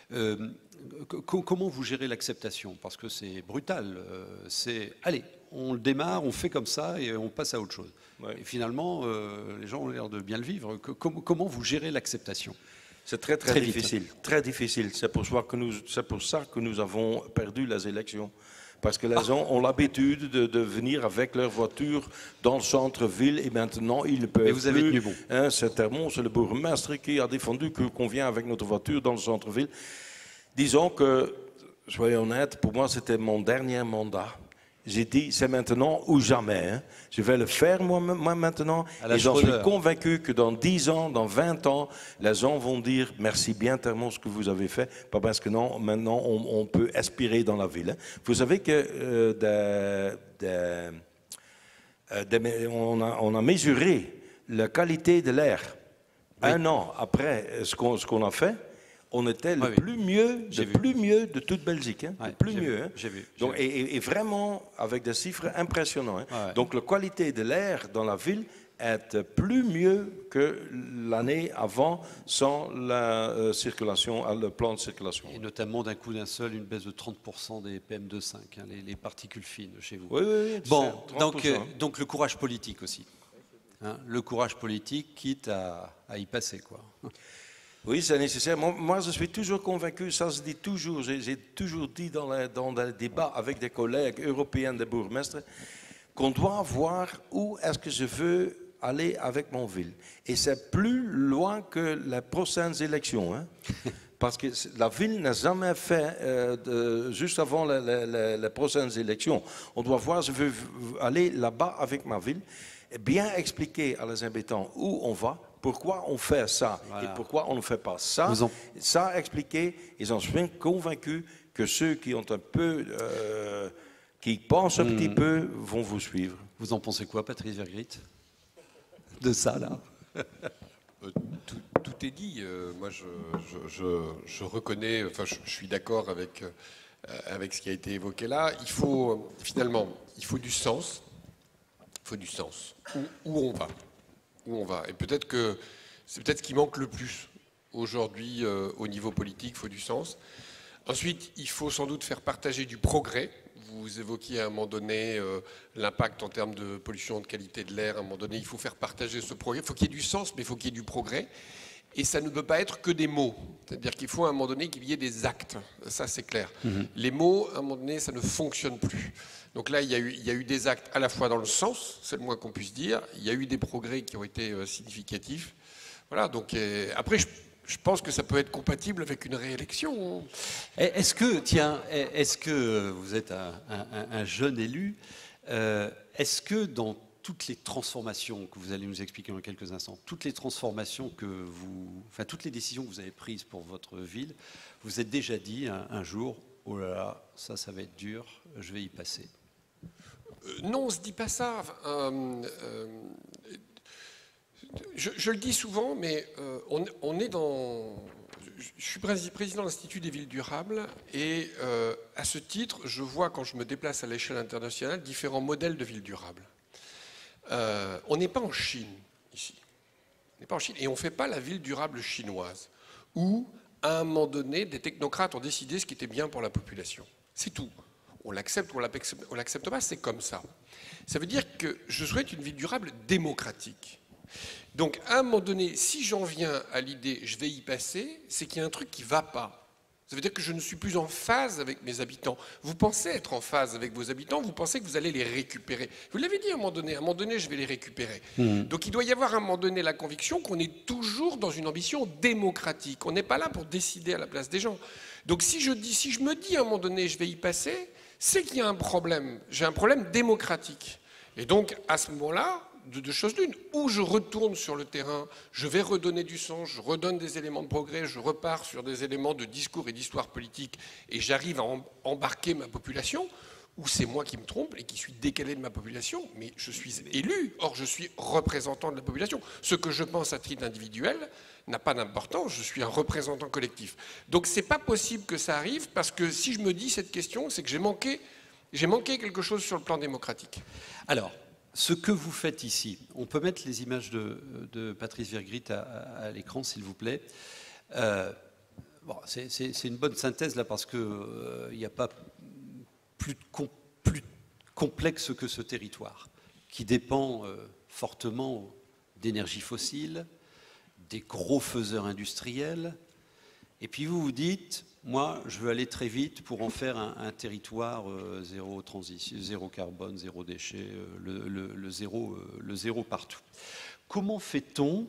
Comment vous gérez l'acceptation? Parce que c'est brutal. Allez, on le démarre, on fait comme ça et on passe à autre chose. Ouais. Et finalement, les gens ont l'air de bien le vivre. Comment vous gérez l'acceptation? C'est très difficile. Très difficile. C'est pour ça que nous avons perdu les élections. Parce que les gens ont l'habitude de venir avec leur voiture dans le centre-ville et maintenant ils ne peuvent plus. Et vous avez tenu bon. C'est Termon, c'est le bourgmestre qui a défendu qu'on vient avec notre voiture dans le centre-ville. Disons que, soyons honnêtes, pour moi c'était mon dernier mandat. J'ai dit, c'est maintenant ou jamais. Je vais le faire moi maintenant. Et j'en suis convaincu que dans 10 ans, dans 20 ans, les gens vont dire merci bien Termon ce que vous avez fait. Parce que non, maintenant, on peut aspirer dans la ville. Vous savez que on a mesuré la qualité de l'air. Oui. Un an après ce qu'on a fait. On était le plus mieux de toute Belgique. Le plus mieux. J'ai vu. Donc, et vraiment avec des chiffres impressionnants. Donc la qualité de l'air dans la ville est plus mieux que l'année avant sans la circulation, le plan de circulation. Et notamment d'un coup d'un seul, une baisse de 30% des PM2,5, les particules fines chez vous. Oui. Bon, donc le courage politique aussi. Le courage politique, quitte à y passer, quoi. Oui, c'est nécessaire. Moi, je suis toujours convaincu, ça se dit toujours, j'ai toujours dit dans les débats avec des collègues européens, des bourgmestres, qu'on doit voir où est-ce que je veux aller avec mon ville. Et c'est plus loin que les prochaines élections. Parce que la ville n'a jamais fait, juste avant les prochaines élections. On doit voir, je veux aller là-bas avec ma ville, et bien expliquer à les habitants où on va, pourquoi on fait ça et pourquoi on ne fait pas ça. Ça expliquer, et j'en suis convaincu que ceux qui ont un peu, qui pensent un petit peu, vont vous suivre. Vous en pensez quoi, Patrice Vergrit, de ça, là? Tout est dit. Moi, je reconnais, enfin, je suis d'accord avec ce qui a été évoqué là. Il faut, finalement, il faut du sens. Il faut du sens. Où on va? Où on va? Et peut-être que c'est peut-être ce qui manque le plus aujourd'hui au niveau politique. Il faut du sens. Ensuite, il faut sans doute faire partager du progrès. Vous évoquiez à un moment donné l'impact en termes de pollution, de qualité de l'air. À un moment donné, il faut faire partager ce progrès. Il faut qu'il y ait du sens, mais il faut qu'il y ait du progrès. Et ça ne peut pas être que des mots. C'est-à-dire qu'il faut à un moment donné qu'il y ait des actes. Ça, c'est clair. Les mots, à un moment donné, ça ne fonctionne plus. Donc là, il y a eu des actes à la fois dans le sens, c'est le moins qu'on puisse dire. Il y a eu des progrès qui ont été significatifs. Voilà, donc après, je pense que ça peut être compatible avec une réélection. Est-ce que vous êtes un jeune élu, est-ce que dans toutes les transformations que vous allez nous expliquer dans quelques instants, toutes les transformations toutes les décisions que vous avez prises pour votre ville, vous êtes déjà dit un jour, oh là là, ça va être dur, je vais y passer? Non, on ne se dit pas ça. Je le dis souvent, mais on est dans... Je suis président de l'Institut des villes durables et à ce titre, je vois quand je me déplace à l'échelle internationale différents modèles de villes durables. On n'est pas en Chine ici. On n'est pas en Chine et on ne fait pas la ville durable chinoise où, à un moment donné, des technocrates ont décidé ce qui était bien pour la population. C'est tout. On l'accepte ou on l'accepte pas, c'est comme ça. Ça veut dire que je souhaite une ville durable démocratique. Donc, à un moment donné, si j'en viens à l'idée « je vais y passer », c'est qu'il y a un truc qui ne va pas. Ça veut dire que je ne suis plus en phase avec mes habitants. Vous pensez être en phase avec vos habitants, vous pensez que vous allez les récupérer. Vous l'avez dit à un moment donné, je vais les récupérer. Donc il doit y avoir à un moment donné la conviction qu'on est toujours dans une ambition démocratique. On n'est pas là pour décider à la place des gens. Donc si je me dis à un moment donné, je vais y passer, c'est qu'il y a un problème. J'ai un problème démocratique. Et donc à ce moment-là, de deux choses l'une, ou je retourne sur le terrain, je vais redonner du sens, je redonne des éléments de progrès, je repars sur des éléments de discours et d'histoire politique et j'arrive à embarquer ma population, ou c'est moi qui me trompe et qui suis décalé de ma population, mais je suis élu, or je suis représentant de la population. Ce que je pense à titre individuel n'a pas d'importance, je suis un représentant collectif. Donc c'est pas possible que ça arrive, parce que si je me dis cette question, c'est que j'ai manqué quelque chose sur le plan démocratique. Alors, ce que vous faites ici, on peut mettre les images de Patrice Vergrit à l'écran, s'il vous plaît. Bon, c'est une bonne synthèse là, parce qu'il n'y a pas plus complexe que ce territoire, qui dépend fortement d'énergie fossile, des gros faiseurs industriels. Et puis vous vous dites, moi, je veux aller très vite pour en faire un territoire zéro transition, zéro carbone, zéro déchet, le zéro partout. Comment fait-on,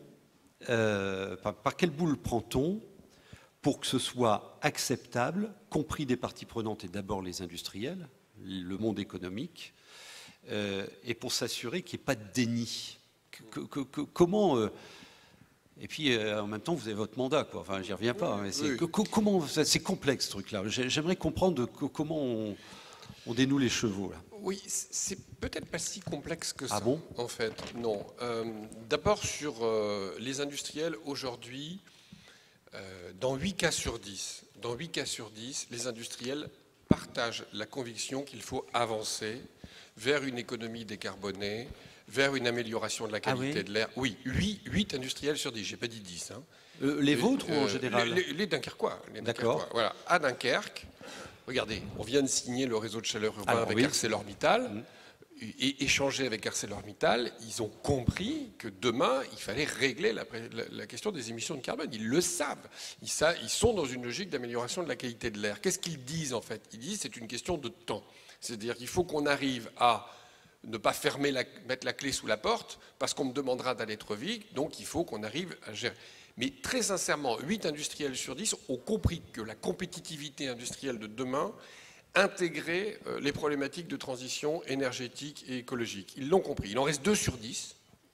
par quelle boule prend-on pour que ce soit acceptable, compris des parties prenantes et d'abord les industriels, le monde économique, et pour s'assurer qu'il n'y ait pas de déni? Comment... Et puis, en même temps, vous avez votre mandat, quoi. Enfin, j'y reviens pas. Mais comment c'est complexe, ce truc-là. J'aimerais comprendre comment on dénoue les chevaux, là. Oui, c'est peut-être pas si complexe que ça, ah bon en fait. Non. D'abord, sur les industriels, aujourd'hui, dans 8 cas sur 10, les industriels partagent la conviction qu'il faut avancer vers une économie décarbonée, vers une amélioration de la qualité de l'air. Oui, 8 industriels sur 10, j'ai pas dit 10. Hein. Les vôtres ou en général? Les Dunkerquois. D'accord. Voilà. À Dunkerque, regardez, on vient de signer le réseau de chaleur urbain avec ArcelorMittal. Et échanger avec ArcelorMittal, ils ont compris que demain, il fallait régler la question des émissions de carbone. Ils le savent. Ils sont dans une logique d'amélioration de la qualité de l'air. Qu'est-ce qu'ils disent, en fait? Ils disent que c'est une question de temps. C'est-à-dire qu'il faut qu'on arrive à ne pas mettre la clé sous la porte, parce qu'on me demandera d'aller trop vite, donc il faut qu'on arrive à gérer. Mais très sincèrement, 8 industriels sur 10 ont compris que la compétitivité industrielle de demain intégrait les problématiques de transition énergétique et écologique. Ils l'ont compris. Il en reste 2 sur 10.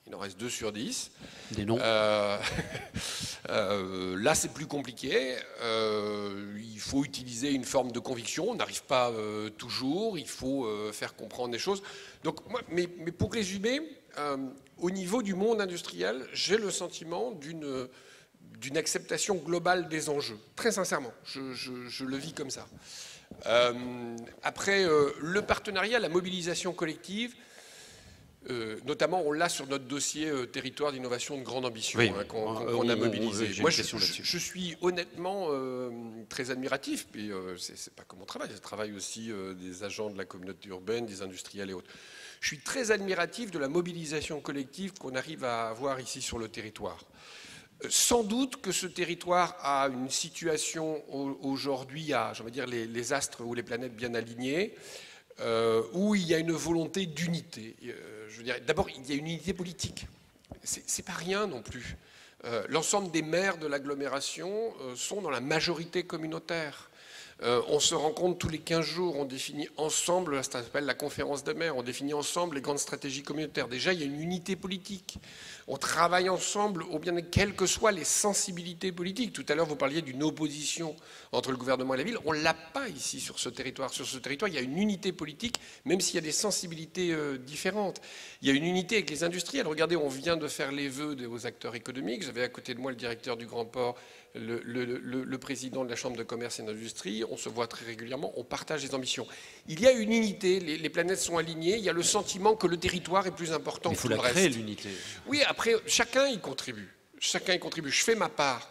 Il en reste 2 sur 10. Des noms. Là, c'est plus compliqué. Il faut utiliser une forme de conviction. On n'arrive pas toujours. Il faut faire comprendre des choses. Donc, mais pour résumer, au niveau du monde industriel, j'ai le sentiment d'une acceptation globale des enjeux. Très sincèrement, je le vis comme ça. Après, le partenariat, la mobilisation collective, notamment, on l'a sur notre dossier territoire d'innovation de grande ambition, oui, qu'on a mobilisé. Moi, je suis honnêtement très admiratif, et c'est pas que mon travail, c'est le travail aussi des agents de la communauté urbaine, des industriels et autres. Je suis très admiratif de la mobilisation collective qu'on arrive à avoir ici sur le territoire. Sans doute que ce territoire a une situation aujourd'hui, j'ai envie de dire les astres ou les planètes bien alignés, où il y a une volonté d'unité. Je veux dire, d'abord, il y a une unité politique. C'est pas rien non plus. L'ensemble des maires de l'agglomération sont dans la majorité communautaire. On se rencontre tous les 15 jours, on définit ensemble, ça s'appelle la conférence des maires, on définit ensemble les grandes stratégies communautaires. Déjà, il y a une unité politique. On travaille ensemble, quelles que soient les sensibilités politiques. Tout à l'heure, vous parliez d'une opposition entre le gouvernement et la ville. On ne l'a pas ici sur ce territoire. Sur ce territoire, il y a une unité politique, même s'il y a des sensibilités différentes. Il y a une unité avec les industriels. Regardez, on vient de faire les vœux aux acteurs économiques. J'avais à côté de moi le directeur du Grand Port, le président de la Chambre de commerce et d'industrie. On se voit très régulièrement, on partage les ambitions. Il y a une unité, les planètes sont alignées, il y a le sentiment que le territoire est plus important que tout le reste. Il faut la créer, l'unité. Oui, après, chacun y contribue. Chacun y contribue. Je fais ma part.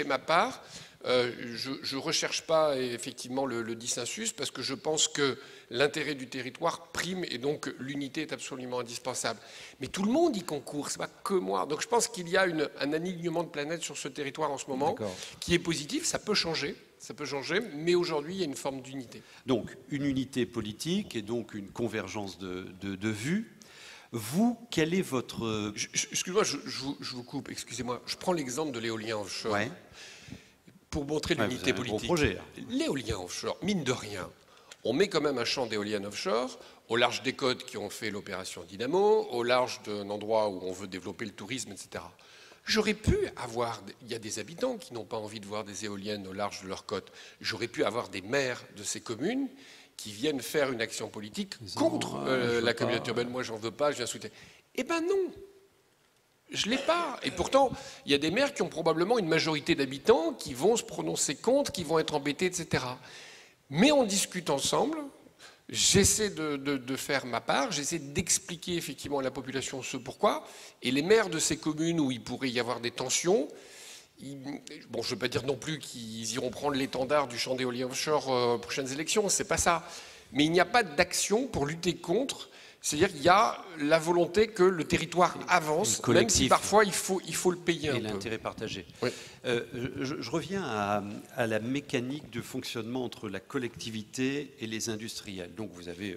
Je ne recherche pas effectivement le dissensus parce que je pense que l'intérêt du territoire prime et donc l'unité est absolument indispensable. Mais tout le monde y concourt, c'est pas que moi. Donc je pense qu'il y a un alignement de planètes sur ce territoire en ce moment qui est positif. Ça peut changer, mais aujourd'hui il y a une forme d'unité. Donc une unité politique et donc une convergence de vues. Vous, quel est votre... Excusez-moi, je vous coupe, excusez-moi. Je prends l'exemple de l'éolien offshore. Ouais. Pour montrer l'unité politique. Projet, l'éolien offshore, mine de rien, on met quand même un champ d'éoliennes offshore au large des côtes qui ont fait l'opération Dynamo, au large d'un endroit où on veut développer le tourisme, etc. J'aurais pu avoir, il y a des habitants qui n'ont pas envie de voir des éoliennes au large de leurs côtes, j'aurais pu avoir des maires de ces communes qui viennent faire une action politique contre la communauté urbaine. Moi, j'en veux pas, je viens souhaiter. Eh ben non, je ne l'ai pas. Et pourtant, il y a des maires qui ont probablement une majorité d'habitants qui vont se prononcer contre, qui vont être embêtés, etc. Mais on discute ensemble. J'essaie de faire ma part. J'essaie d'expliquer effectivement à la population ce pourquoi. Et les maires de ces communes où il pourrait y avoir des tensions, bon, je ne veux pas dire non plus qu'ils iront prendre l'étendard du champ d'éolien offshore aux prochaines élections. C'est pas ça. Mais il n'y a pas d'action pour lutter contre. C'est-à-dire qu'il y a la volonté que le territoire avance, même si parfois il faut le payer un peu. Et l'intérêt partagé. Oui. Je reviens à la mécanique de fonctionnement entre la collectivité et les industriels. Donc vous avez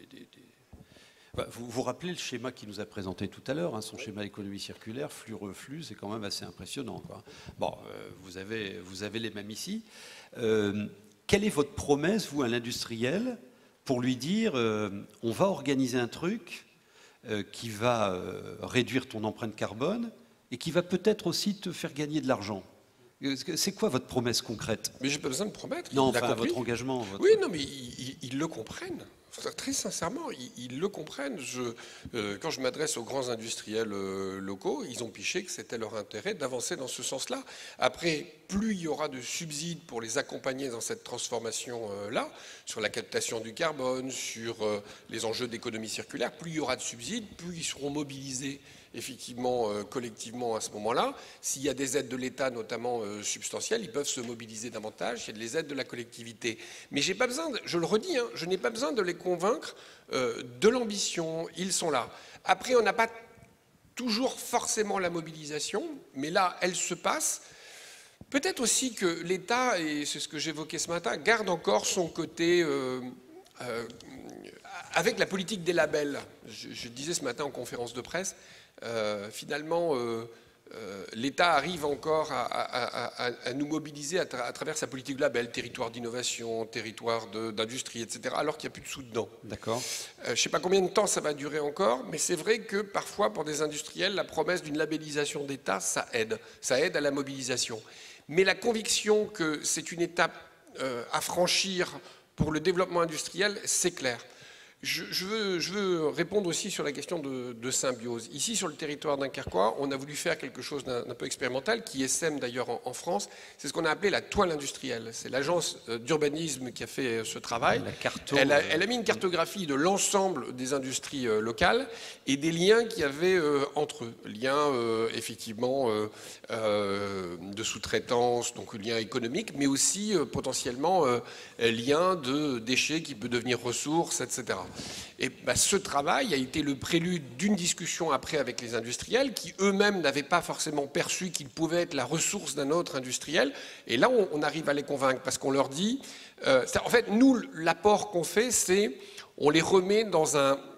vous rappelez le schéma qu'il nous a présenté tout à l'heure, hein, son schéma économie circulaire, flux-reflux, c'est quand même assez impressionnant, quoi. Bon, vous avez les mêmes ici. Quelle est votre promesse, vous, à l'industriel, pour lui dire on va organiser un truc qui va réduire ton empreinte carbone et qui va peut-être aussi te faire gagner de l'argent? C'est quoi votre promesse concrète? Mais j'ai pas besoin de promettre. Non, enfin, votre engagement. Oui, non, mais ils le comprennent. Très sincèrement, ils le comprennent. Quand je m'adresse aux grands industriels locaux, ils ont piché que c'était leur intérêt d'avancer dans ce sens-là. Après, plus il y aura de subsides pour les accompagner dans cette transformation-là, sur la captation du carbone, sur les enjeux d'économie circulaire, plus il y aura de subsides, plus ils seront mobilisés effectivement collectivement à ce moment-là. S'il y a des aides de l'État, notamment substantielles, ils peuvent se mobiliser davantage. Il y a des aides de la collectivité. Mais j'ai pas besoin, je le redis, hein, je n'ai pas besoin de les convaincre de l'ambition. Ils sont là. Après, on n'a pas toujours forcément la mobilisation, mais là, elle se passe. Peut-être aussi que l'État, et c'est ce que j'évoquais ce matin, garde encore son côté... avec la politique des labels. Je disais ce matin en conférence de presse, finalement, l'État arrive encore à nous mobiliser à travers sa politique label, territoire d'innovation, territoire d'industrie, etc., alors qu'il n'y a plus de sous dedans. D'accord. Je ne sais pas combien de temps ça va durer encore, mais c'est vrai que parfois, pour des industriels, la promesse d'une labellisation d'État, ça aide à la mobilisation. Mais la conviction que c'est une étape à franchir pour le développement industriel, c'est clair. Je veux répondre aussi sur la question de symbiose. Ici, sur le territoire dunkerquois, on a voulu faire quelque chose d'un peu expérimental, qui essaime d'ailleurs en France. C'est ce qu'on a appelé la toile industrielle. C'est l'agence d'urbanisme qui a fait ce travail. Elle a mis une cartographie de l'ensemble des industries locales et des liens qu'il y avait entre eux. Liens, effectivement, de sous-traitance, donc liens économiques, mais aussi potentiellement liens de déchets qui peuvent devenir ressources, etc. Et ce travail a été le prélude d'une discussion après avec les industriels qui eux-mêmes n'avaient pas forcément perçu qu'ils pouvaient être la ressource d'un autre industriel. Et là, on arrive à les convaincre parce qu'on leur dit... en fait, nous, l'apport qu'on fait, c'est on les remet dans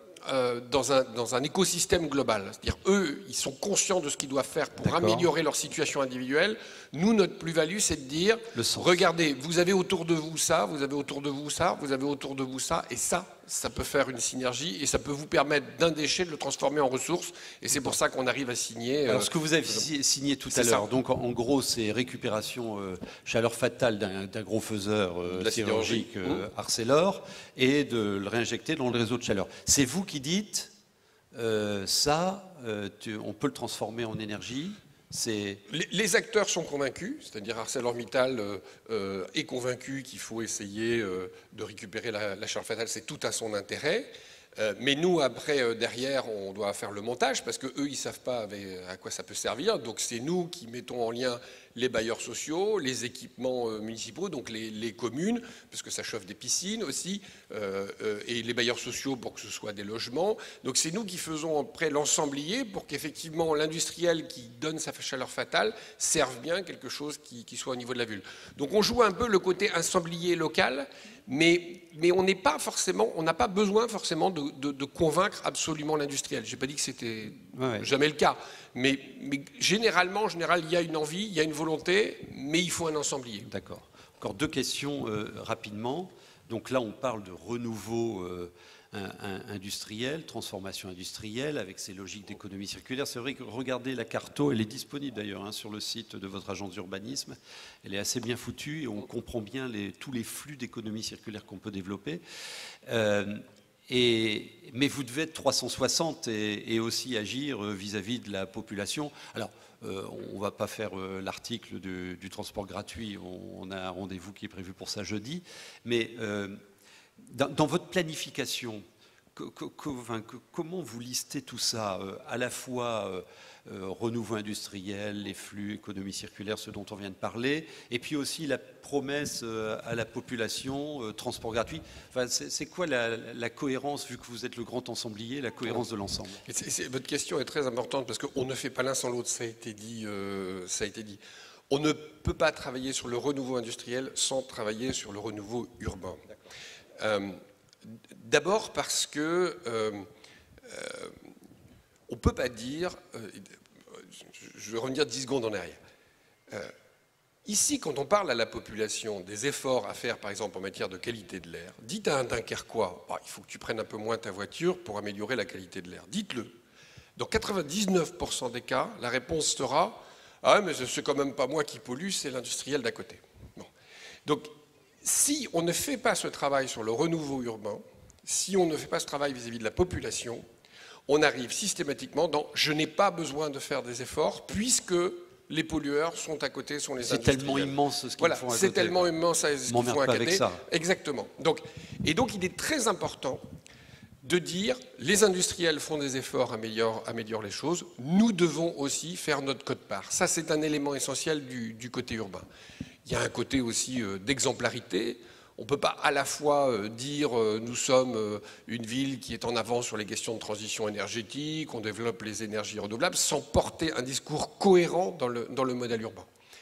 un écosystème global. C'est-à-dire, eux, ils sont conscients de ce qu'ils doivent faire pour améliorer leur situation individuelle. Nous, notre plus-value, c'est de dire, regardez, vous avez autour de vous ça, vous avez autour de vous ça, vous avez autour de vous ça, et ça peut faire une synergie, et ça peut vous permettre d'un déchet de le transformer en ressource, et c'est pour ça qu'on arrive à signer... Alors, ce que vous avez signé tout à l'heure, donc en gros, c'est récupération chaleur fatale d'un gros faiseur sidérurgique Arcelor, et de le réinjecter dans le réseau de chaleur. C'est vous qui dites, on peut le transformer en énergie. Les acteurs sont convaincus, c'est-à-dire ArcelorMittal est convaincu qu'il faut essayer de récupérer la chaleur fatale, c'est tout à son intérêt. Mais nous, après, derrière, on doit faire le montage parce qu'eux, ils ne savent pas à quoi ça peut servir. Donc c'est nous qui mettons en lien les bailleurs sociaux, les équipements municipaux, donc les communes, parce que ça chauffe des piscines aussi, et les bailleurs sociaux pour que ce soit des logements. Donc c'est nous qui faisons après l'ensemblier pour qu'effectivement l'industriel qui donne sa chaleur fatale serve bien quelque chose qui soit au niveau de la ville. Donc on joue un peu le côté ensemblier local, mais on n'est pas forcément, on n'a pas besoin forcément de convaincre absolument l'industriel. Je n'ai pas dit que c'était jamais le cas, mais généralement, il y a une envie, il y a une volonté, mais il faut un ensemblier. D'accord. Encore deux questions rapidement. Donc là, on parle de renouveau industriel, transformation industrielle, avec ces logiques d'économie circulaire. C'est vrai que regardez la carto, elle est disponible d'ailleurs sur le site de votre agence d'urbanisme. Elle est assez bien foutue et on comprend bien tous les flux d'économie circulaire qu'on peut développer. Mais vous devez être 360 et aussi agir vis-à-vis de la population. Alors, on ne va pas faire l'article du transport gratuit, on a un rendez-vous qui est prévu pour ça jeudi, mais dans votre planification, comment vous listez tout ça, à la fois renouveau industriel, les flux, économie circulaire, ce dont on vient de parler, et puis aussi la promesse à la population, transport gratuit. Enfin, c'est quoi la cohérence, vu que vous êtes le grand ensemblier, la cohérence de l'ensemble? Votre question est très importante parce qu'on ne fait pas l'un sans l'autre, ça a été dit. On ne peut pas travailler sur le renouveau industriel sans travailler sur le renouveau urbain. D'abord parce que on ne peut pas dire, je vais revenir 10 secondes en arrière. Ici, quand on parle à la population des efforts à faire, par exemple, en matière de qualité de l'air, dites à un Dunkerquois, il faut que tu prennes un peu moins ta voiture pour améliorer la qualité de l'air. Dites-le. Dans 99% des cas, la réponse sera « Ah, mais c'est quand même pas moi qui pollue, c'est l'industriel d'à côté. » Bon. Donc, si on ne fait pas ce travail sur le renouveau urbain, si on ne fait pas ce travail vis-à-vis de la population, on arrive systématiquement dans « je n'ai pas besoin de faire des efforts puisque les pollueurs sont à côté, sont les industriels. » C'est tellement immense ce qu'ils font à côté. C'est tellement immense ce qu'ils font à côté. Avec ça. Exactement. Donc, il est très important de dire les industriels font des efforts, améliorent les choses, nous devons aussi faire notre quote-part. Ça, c'est un élément essentiel du côté urbain. Il y a un côté aussi d'exemplarité. On ne peut pas à la fois dire nous sommes une ville qui est en avant sur les questions de transition énergétique, on développe les énergies renouvelables, sans porter un discours cohérent dans le modèle urbain.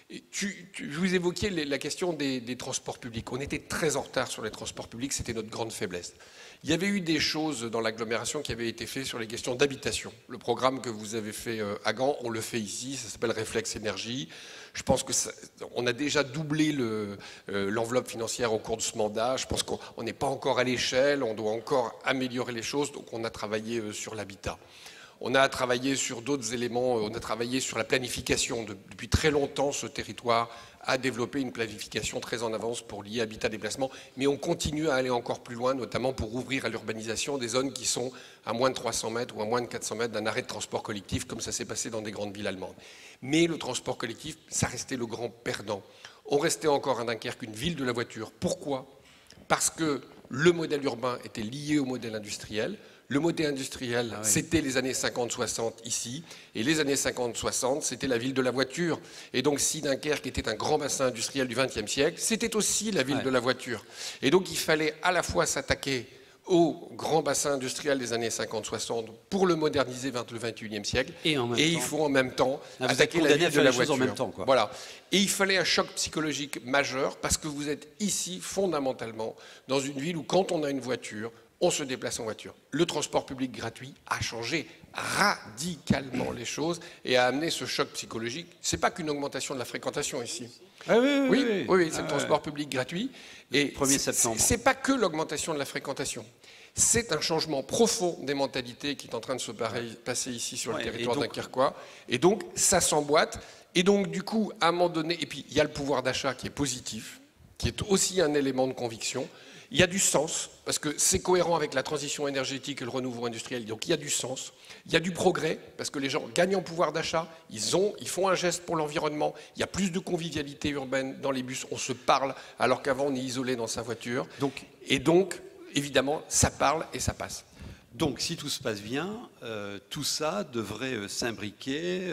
Vous évoquiez la question des transports publics. On était très en retard sur les transports publics, c'était notre grande faiblesse. Il y avait eu des choses dans l'agglomération qui avaient été faites sur les questions d'habitation. Le programme que vous avez fait à Gand, on le fait ici, ça s'appelle Réflexe Énergie. Je pense qu'on a déjà doublé l'enveloppe financière au cours de ce mandat. Je pense qu'on n'est pas encore à l'échelle, on doit encore améliorer les choses, donc on a travaillé sur l'habitat. On a travaillé sur d'autres éléments, on a travaillé sur la planification. Depuis très longtemps, ce territoire a développé une planification très en avance pour lier habitat-déplacement, mais on continue à aller encore plus loin, notamment pour ouvrir à l'urbanisation des zones qui sont à moins de 300 mètres ou à moins de 400 mètres d'un arrêt de transport collectif, comme ça s'est passé dans des grandes villes allemandes. Mais le transport collectif, ça restait le grand perdant. On restait encore à Dunkerque une ville de la voiture. Pourquoi ? Parce que le modèle urbain était lié au modèle industriel. Le modèle industriel, c'était les années 50-60 ici, et les années 50-60, c'était la ville de la voiture. Et donc, si Dunkerque était un grand bassin industriel du XXe siècle, c'était aussi la ville de la voiture. Et donc, il fallait à la fois s'attaquer au grand bassin industriel des années 50-60 pour le moderniser vers le XXIe siècle, et il faut en même temps attaquer la ville de la voiture. En même temps, quoi. Voilà. Et il fallait un choc psychologique majeur, parce que vous êtes ici, fondamentalement, dans une ville où, quand on a une voiture, on se déplace en voiture. Le transport public gratuit a changé radicalement les choses et a amené ce choc psychologique. Ce n'est pas qu'une augmentation de la fréquentation ici. Ah oui, c'est le transport public gratuit. Et 1er septembre. Ce n'est pas que l'augmentation de la fréquentation. C'est un changement profond des mentalités qui est en train de se passer ici sur le territoire dunkerquois. Et donc, ça s'emboîte. Et donc, du coup, à un moment donné, et puis il y a le pouvoir d'achat qui est positif, qui est aussi un élément de conviction. Il y a du sens, parce que c'est cohérent avec la transition énergétique et le renouveau industriel, donc il y a du sens. Il y a du progrès, parce que les gens gagnent en pouvoir d'achat, ils font un geste pour l'environnement, il y a plus de convivialité urbaine dans les bus, on se parle, alors qu'avant on est isolé dans sa voiture. Et donc, évidemment, ça parle et ça passe. Donc, si tout se passe bien, tout ça devrait s'imbriquer,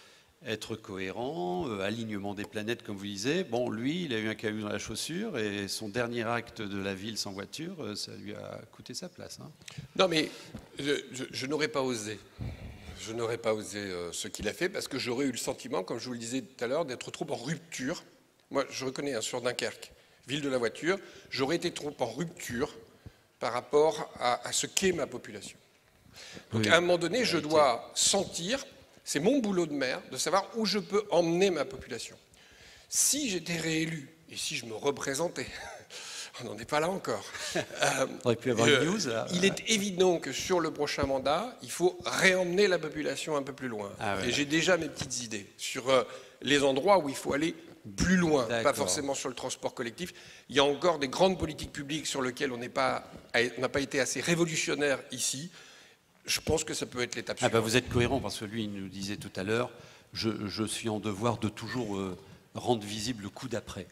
être cohérent, alignement des planètes, comme vous disiez. Bon, lui, il a eu un caillou dans la chaussure et son dernier acte de la ville sans voiture, ça lui a coûté sa place. Hein. Non, mais je n'aurais pas osé. Je n'aurais pas osé ce qu'il a fait parce que j'aurais eu le sentiment, comme je vous le disais tout à l'heure, d'être trop en rupture. Moi, je reconnais, sur Dunkerque, ville de la voiture, j'aurais été trop en rupture par rapport à ce qu'est ma population. Donc, à un moment donné, je dois sentir... C'est mon boulot de maire de savoir où je peux emmener ma population. Si j'étais réélu et si je me représentais, on n'en est pas là encore. On aurait pu avoir une news, là. Il est évident que sur le prochain mandat, il faut réemmener la population un peu plus loin. Et j'ai déjà mes petites idées sur les endroits où il faut aller plus loin, pas forcément sur le transport collectif. Il y a encore des grandes politiques publiques sur lesquelles on n'a pas été assez révolutionnaire ici. Je pense que ça peut être l'étape suivante. Vous êtes cohérent parce que lui, il nous disait tout à l'heure, je suis en devoir de toujours rendre visible le coup d'après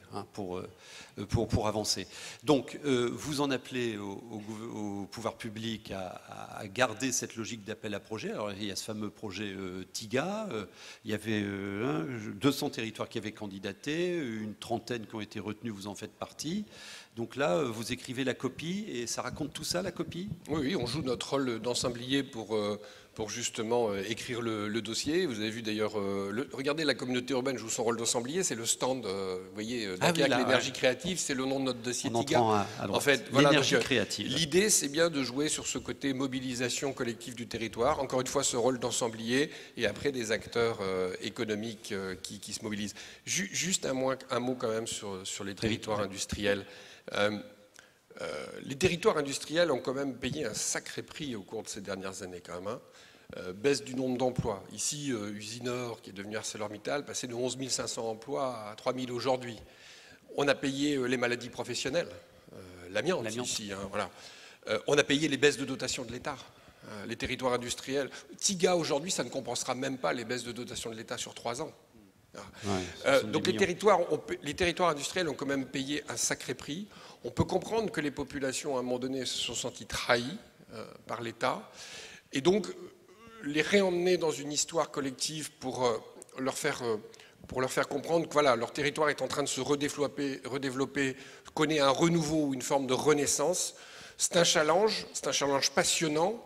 pour avancer. Donc, vous en appelez au pouvoir public à garder cette logique d'appel à projet. Alors, il y a ce fameux projet TIGA, il y avait 200 territoires qui avaient candidaté, une trentaine qui ont été retenus, vous en faites partie. Donc là, vous écrivez la copie et ça raconte tout ça, la copie ? Oui, on joue notre rôle d'ensemblier pour justement écrire le dossier. Vous avez vu d'ailleurs, regardez, la communauté urbaine joue son rôle d'ensemblier, c'est le stand, vous voyez, l'énergie créative, c'est le nom de notre dossier TIGA. En fait, l'énergie créative. L'idée, c'est bien de jouer sur ce côté mobilisation collective du territoire, encore une fois, ce rôle d'ensemblier, et après des acteurs économiques qui se mobilisent. Juste un mot quand même sur les territoires industriels. Les territoires industriels ont quand même payé un sacré prix au cours de ces dernières années quand même. Baisse du nombre d'emplois. Ici, Usinor, qui est devenu ArcelorMittal, passé de 11 500 emplois à 3 000 aujourd'hui. On a payé les maladies professionnelles, l'amiante ici. Voilà. On a payé les baisses de dotation de l'État. Les territoires industriels. TIGA aujourd'hui, ça ne compensera même pas les baisses de dotation de l'État sur 3 ans. Donc les territoires industriels ont quand même payé un sacré prix. On peut comprendre que les populations, à un moment donné, se sont senties trahies par l'État. Et donc, les réemmener dans une histoire collective pour leur faire comprendre que voilà, leur territoire est en train de se redévelopper, connaît un renouveau ou une forme de renaissance, c'est un challenge passionnant,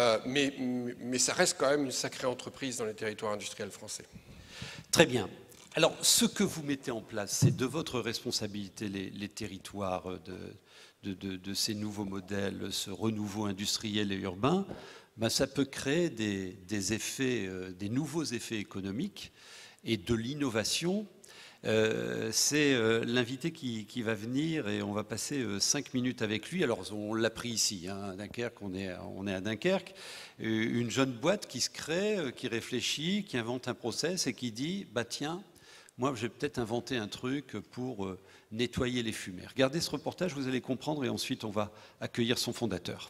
mais ça reste quand même une sacrée entreprise dans les territoires industriels français. Très bien. Alors, ce que vous mettez en place, c'est de votre responsabilité les territoires de ces nouveaux modèles, ce renouveau industriel et urbain. Ben, ça peut créer des effets, des nouveaux effets économiques et de l'innovation. C'est l'invité qui va venir et on va passer 5 minutes avec lui. Alors on l'a pris ici, hein, à Dunkerque, on est à Dunkerque. Une jeune boîte qui se crée, qui réfléchit, qui invente un process et qui dit bah tiens, moi je vais peut-être inventer un truc pour nettoyer les fumées. Regardez ce reportage, vous allez comprendre et ensuite on va accueillir son fondateur.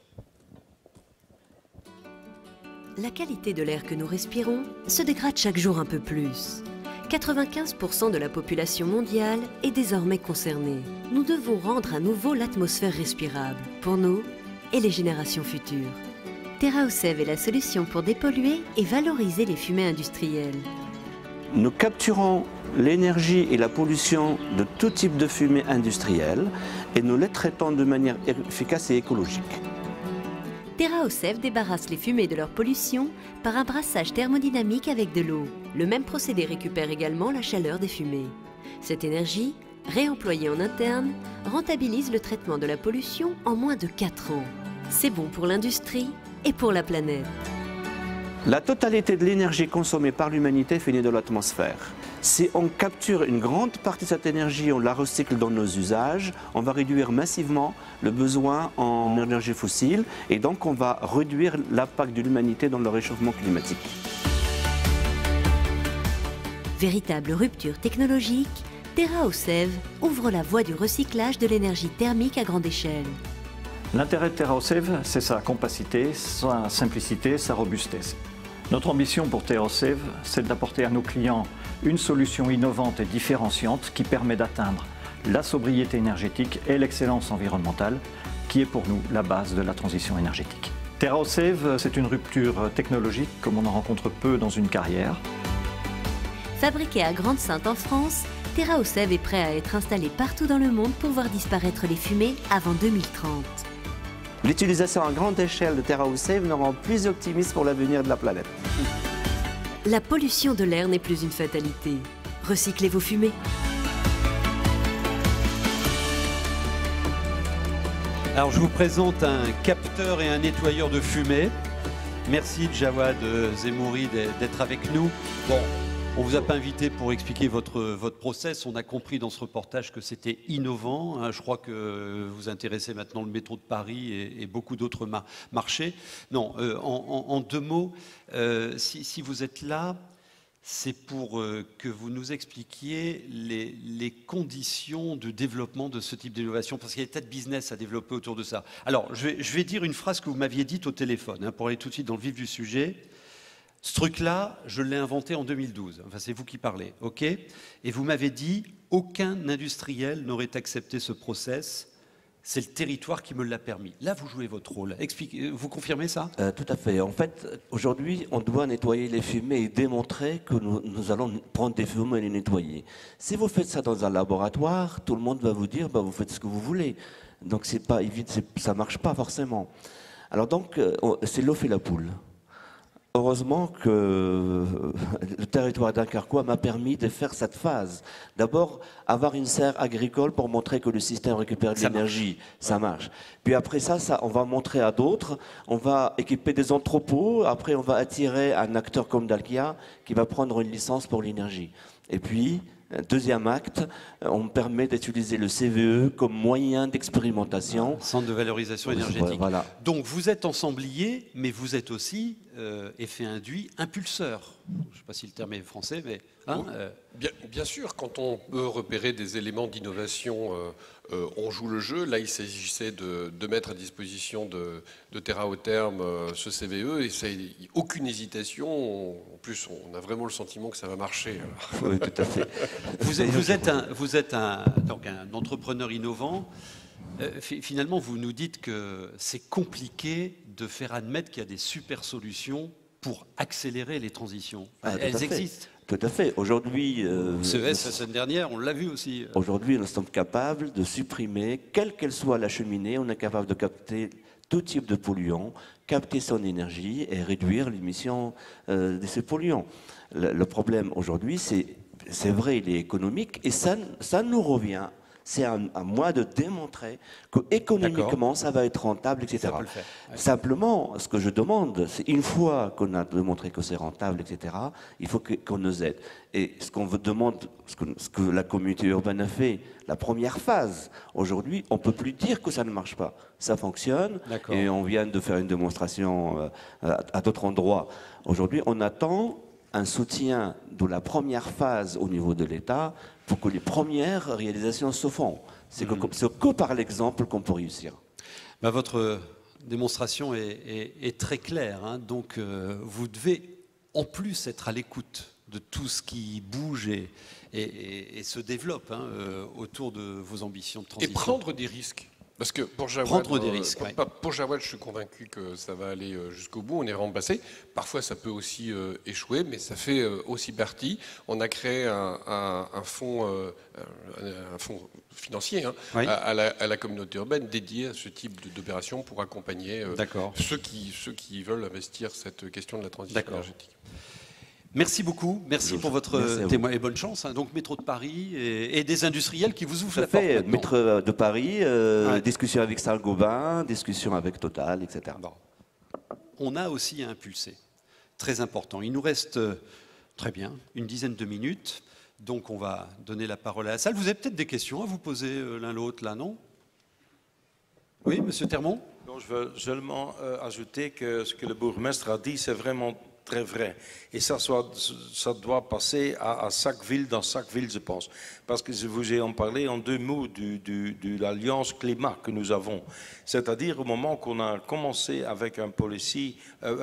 La qualité de l'air que nous respirons se dégrade chaque jour un peu plus. 95% de la population mondiale est désormais concernée. Nous devons rendre à nouveau l'atmosphère respirable, pour nous et les générations futures. TerraOSEV est la solution pour dépolluer et valoriser les fumées industrielles. Nous capturons l'énergie et la pollution de tout type de fumée industrielle et nous les traitons de manière efficace et écologique. TerraOSEV débarrasse les fumées de leur pollution par un brassage thermodynamique avec de l'eau. Le même procédé récupère également la chaleur des fumées. Cette énergie, réemployée en interne, rentabilise le traitement de la pollution en moins de 4 ans. C'est bon pour l'industrie et pour la planète. La totalité de l'énergie consommée par l'humanité finit dans l'atmosphère. Si on capture une grande partie de cette énergie, on la recycle dans nos usages, on va réduire massivement le besoin en énergie fossile et donc on va réduire l'impact de l'humanité dans le réchauffement climatique. Véritable rupture technologique, TerraOSEV ouvre la voie du recyclage de l'énergie thermique à grande échelle. L'intérêt de TerraOSEV, c'est sa compacité, sa simplicité, sa robustesse. Notre ambition pour TerraOSEV, c'est d'apporter à nos clients une solution innovante et différenciante qui permet d'atteindre la sobriété énergétique et l'excellence environnementale, qui est pour nous la base de la transition énergétique. TerraOSEV, c'est une rupture technologique comme on en rencontre peu dans une carrière. Fabriqué à Grande-Synthe en France, TerraOSEV est prêt à être installé partout dans le monde pour voir disparaître les fumées avant 2030. L'utilisation à grande échelle de TerraOSEV nous rend plus optimistes pour l'avenir de la planète. La pollution de l'air n'est plus une fatalité. Recyclez vos fumées. Alors je vous présente un capteur et un nettoyeur de fumée. Merci Jawad Zemouri d'être avec nous. Bon, on ne vous a pas invité pour expliquer votre process. On a compris dans ce reportage que c'était innovant. Hein. Je crois que vous intéressez maintenant le métro de Paris et beaucoup d'autres marchés. Non, en 2 mots, si vous êtes là, c'est pour que vous nous expliquiez les conditions de développement de ce type d'innovation, parce qu'il y a des tas de business à développer autour de ça. Alors, je vais dire une phrase que vous m'aviez dite au téléphone, hein, pour aller tout de suite dans le vif du sujet. Ce truc-là, je l'ai inventé en 2012. Enfin, c'est vous qui parlez, ok? Et vous m'avez dit, aucun industriel n'aurait accepté ce process. C'est le territoire qui me l'a permis. Là, vous jouez votre rôle. Vous confirmez ça? Tout à fait. En fait, aujourd'hui, on doit nettoyer les fumées et démontrer que nous allons prendre des fumées et les nettoyer. Si vous faites ça dans un laboratoire, tout le monde va vous dire, bah, vous faites ce que vous voulez. Donc, c'est pas évident, ça ne marche pas forcément. Alors donc, c'est l'œuf et la poule. Heureusement que le territoire dunkerquois m'a permis de faire cette phase. D'abord, avoir une serre agricole pour montrer que le système récupère de l'énergie, ça marche. Puis après ça, on va montrer à d'autres, on va équiper des entrepôts, après on va attirer un acteur comme Dalkia qui va prendre une licence pour l'énergie. Et puis, deuxième acte, on me permet d'utiliser le CVE comme moyen d'expérimentation. Centre de valorisation énergétique. Voilà. Donc vous êtes ensemblier, mais vous êtes aussi, effet induit, impulseur. Je ne sais pas si le terme est français, mais... Hein, bien sûr, quand on peut repérer des éléments d'innovation, on joue le jeu. Là, il s'agissait de mettre à disposition de TerraOTherm ce CVE, et c'est aucune hésitation. En plus, on a vraiment le sentiment que ça va marcher. Oui, tout à fait. Vous êtes donc un entrepreneur innovant. Finalement, vous nous dites que c'est compliqué de faire admettre qu'il y a des super solutions pour accélérer les transitions. Elles existent. Tout à fait. Aujourd'hui, CES la semaine dernière, on l'a vu aussi. Aujourd'hui, nous sommes capables de supprimer, quelle qu'elle soit la cheminée, on est capable de capter tout type de polluants, capter son énergie et réduire l'émission de ces polluants. Le problème aujourd'hui, c'est c'est vrai, il est économique, et ça nous revient. C'est à moi de démontrer qu'économiquement, ça va être rentable, etc. Ça peut le faire. Ouais. Simplement, ce que je demande, c'est une fois qu'on a démontré que c'est rentable, etc., il faut qu'on nous aide. Et ce qu'on demande, ce que la communauté urbaine a fait, la première phase, aujourd'hui, on ne peut plus dire que ça ne marche pas. Ça fonctionne, et on vient de faire une démonstration à d'autres endroits. Aujourd'hui, on attend un soutien de la première phase au niveau de l'État pour que les premières réalisations se font. C'est que par l'exemple qu'on peut réussir. Ben, votre démonstration est très claire, hein. Donc vous devez en plus être à l'écoute de tout ce qui bouge et se développe, hein, autour de vos ambitions de transition. Et prendre des risques. Parce que pour Jawad, prendre des risques, pour Jawad, je suis convaincu que ça va aller jusqu'au bout. On est vraiment passé. Parfois, ça peut aussi échouer, mais ça fait aussi partie. On a créé un fonds financier, hein, à la communauté urbaine dédié à ce type d'opération pour accompagner ceux qui veulent investir cette question de la transition énergétique. Merci beaucoup, merci pour votre témoin et bonne chance. Hein. Donc Métro de Paris et des industriels qui vous ouvrent la porte. Métro de Paris, discussion avec Saint-Gobain, discussion avec Total, etc. Bon. On a aussi à impulser, très important. Il nous reste, très bien, une dizaine de minutes. Donc on va donner la parole à la salle. Vous avez peut-être des questions à vous poser l'un l'autre là, non? Oui, Monsieur Termont? Non, je veux seulement ajouter que ce que le bourgmestre a dit, c'est vraiment très vrai. Et ça doit passer à chaque ville, dans chaque ville, je pense. Parce que je vous ai en parlé en deux mots de l'alliance climat que nous avons. C'est-à-dire au moment qu'on a commencé avec un policy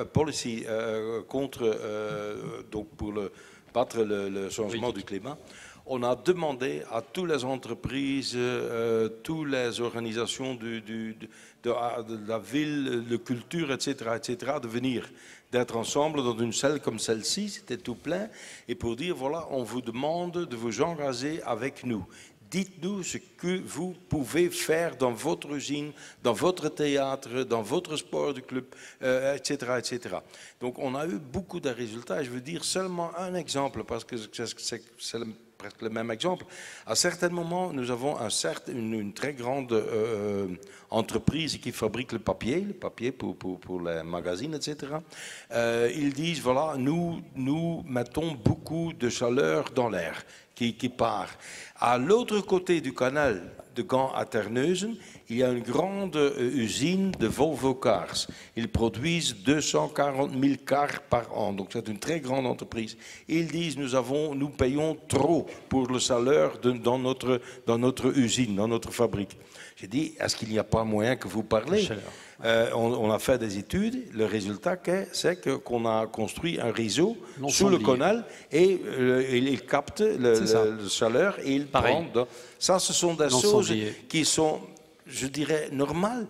donc pour battre le changement du climat, on a demandé à toutes les entreprises, toutes les organisations de la ville, de culture, etc., de venir, d'être ensemble dans une salle comme celle-ci, c'était tout plein, et pour dire, voilà, on vous demande de vous engager avec nous. Dites-nous ce que vous pouvez faire dans votre usine, dans votre théâtre, dans votre sport du club, etc., etc. Donc on a eu beaucoup de résultats. Je veux dire seulement un exemple, parce que c'est presque le même exemple. À certains moments, nous avons une très grande entreprise qui fabrique le papier pour les magazines, etc. Ils disent, voilà, nous mettons beaucoup de chaleur dans l'air qui part. À l'autre côté du canal de Gand à Terneuzen, il y a une grande usine de Volvo Cars. Ils produisent 240 000 cars par an, donc c'est une très grande entreprise. Ils disent, nous payons trop pour le salaire dans notre usine, dans notre fabrique. J'ai dit, est-ce qu'il n'y a pas moyen que vous parlez? On a fait des études, le résultat c'est qu'on a construit un réseau sous le canal et il capte le chaleur et il prend. Ça, ce sont des choses qui sont, je dirais, normales,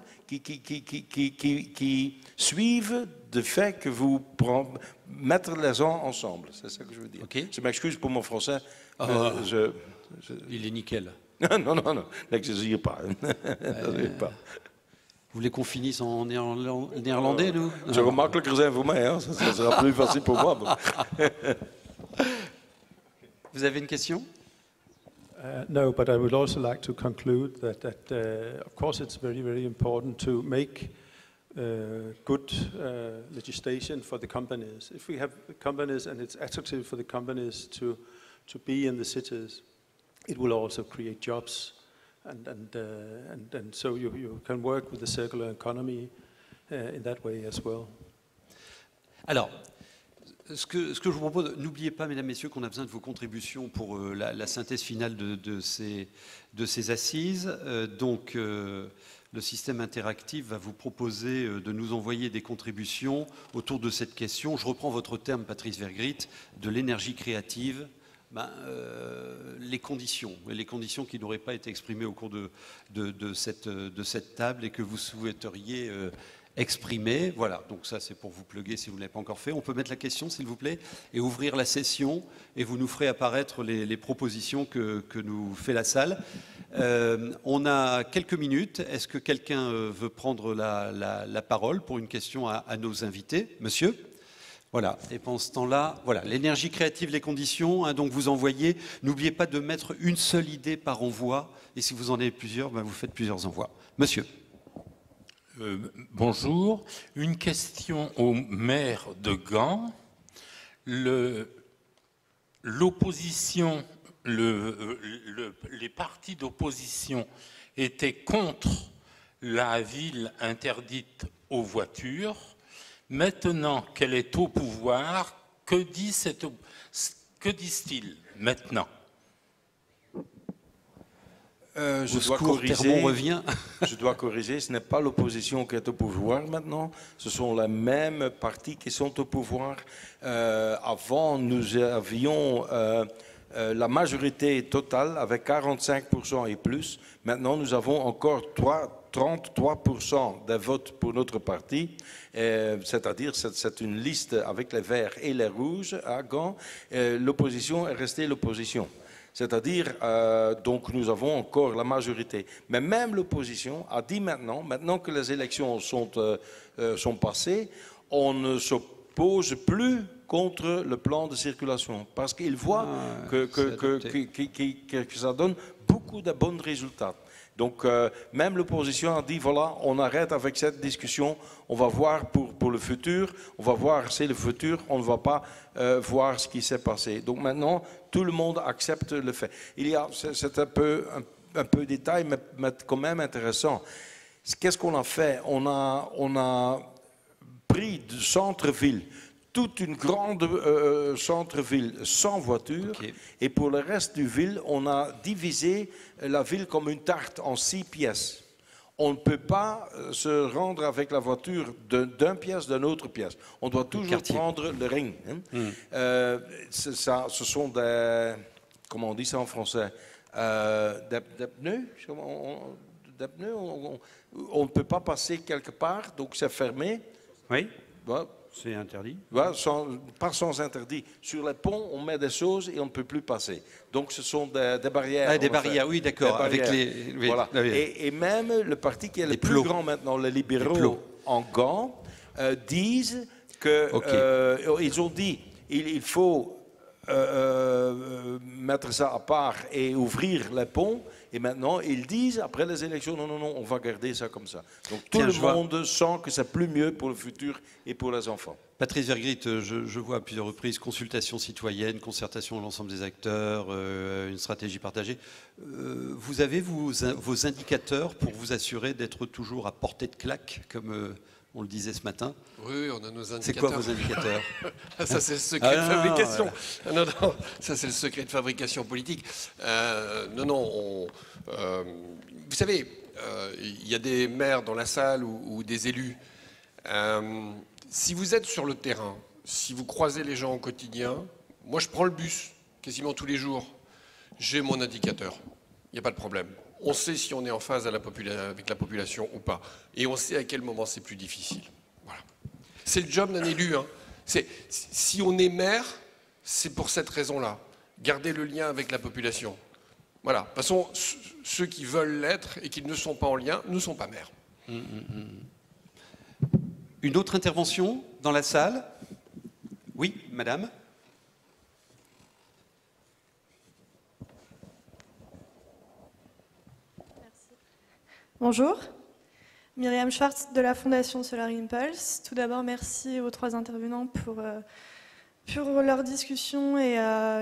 qui suivent le fait que vous mettre les gens ensemble. C'est ça que je veux dire. Okay. Je m'excuse pour mon français. Il est nickel. Non, n'exagère pas. Vous voulez qu'on finisse en néerlandais, nous? Ça va makkelijker zijn voor mij, hein? Ça sera plus facile pour moi. Vous avez une question? No, but I would also like to conclude that of course, it's very, very important to make good legislation for the companies. If we have companies and it's attractive for the companies to be in the cities, it will also create jobs. And so you can work with the circular economy in that way as well. Alors, ce que je vous propose, n'oubliez pas, mesdames, messieurs, qu'on a besoin de vos contributions pour la synthèse finale de ces assises. Donc, le système interactif va vous proposer de nous envoyer des contributions autour de cette question. Je reprends votre terme, Patrice Vergrit, de l'énergie créative. Les conditions qui n'auraient pas été exprimées au cours de cette table et que vous souhaiteriez exprimer. Voilà, donc ça c'est pour vous plugger si vous ne l'avez pas encore fait. On peut mettre la question s'il vous plaît et ouvrir la session et vous nous ferez apparaître les propositions que nous fait la salle. On a quelques minutes. Est-ce que quelqu'un veut prendre la parole pour une question à nos invités? Monsieur? Voilà, et pendant ce temps-là, voilà, l'énergie créative, les conditions, hein, donc vous envoyez. N'oubliez pas de mettre une seule idée par envoi, et si vous en avez plusieurs, ben vous faites plusieurs envois. Monsieur. Bonjour, une question au maire de Gand. L'opposition, les partis d'opposition étaient contre la ville interdite aux voitures. Maintenant qu'elle est au pouvoir, que disent-ils maintenant? Je dois corriger. Revient. Je dois corriger. Ce n'est pas l'opposition qui est au pouvoir maintenant. Ce sont les mêmes partis qui sont au pouvoir. Avant, nous avions la majorité totale avec 45% et plus. Maintenant, nous avons encore 33% des votes pour notre parti. C'est-à-dire, c'est une liste avec les verts et les rouges à Gand. L'opposition est restée l'opposition. C'est-à-dire, donc nous avons encore la majorité. Mais même l'opposition a dit maintenant que les élections sont passées, on ne s'oppose plus contre le plan de circulation. Parce qu'ils voient que ça donne beaucoup de bons résultats. Donc, même l'opposition a dit, voilà, on arrête avec cette discussion, on va voir pour le futur, on va voir c'est le futur, on ne va pas voir ce qui s'est passé. Donc maintenant, tout le monde accepte le fait. C'est un peu détail, mais quand même intéressant. Qu'est-ce qu'on a fait? On a pris du centre-ville, toute une grande centre-ville sans voiture. Okay. Et pour le reste du ville, on a divisé la ville comme une tarte en 6 pièces. On ne peut pas se rendre avec la voiture d'une pièce, d'une autre pièce. On doit toujours prendre le ring. Hein. Ce sont des... Comment on dit ça en français? Des pneus. Des pneus. On ne peut pas passer quelque part, donc c'est fermé. Oui. Voilà. C'est interdit? Ouais, pas sans interdit. Sur les ponts, on met des choses et on ne peut plus passer. Donc, ce sont des barrières. Ah, des barrières, oui, d'accord. Avec les... Oui, voilà. Et même le parti qui est le plus grand maintenant, les libéraux en Gand, disent que... ils ont dit il faut mettre ça à part et ouvrir les ponts. Et maintenant, ils disent, après les élections, non, on va garder ça comme ça. Donc tout le monde sent que c'est plus mieux pour le futur et pour les enfants. Patrice Vergrit, je vois à plusieurs reprises consultation citoyenne, concertation de l'ensemble des acteurs, une stratégie partagée. Vous avez vos indicateurs pour vous assurer d'être toujours à portée de claque, comme on le disait ce matin? Oui, on a nos indicateurs. C'est quoi vos indicateurs? Ça, c'est le secret de fabrication. Non, ça, c'est le secret de fabrication politique. Vous savez, il y a des maires dans la salle ou des élus. Si vous êtes sur le terrain, si vous croisez les gens au quotidien, moi, je prends le bus quasiment tous les jours. J'ai mon indicateur. Il n'y a pas de problème. On sait si on est en phase avec la population ou pas. Et on sait à quel moment c'est plus difficile. Voilà. C'est le job d'un élu. Hein. Si on est maire, c'est pour cette raison-là. Garder le lien avec la population. Voilà. De toute façon, ceux qui veulent l'être et qui ne sont pas en lien ne sont pas maires. Une autre intervention dans la salle? Oui, madame. Bonjour, Myriam Schwartz de la Fondation Solar Impulse. Tout d'abord, merci aux 3 intervenants pour leur discussion et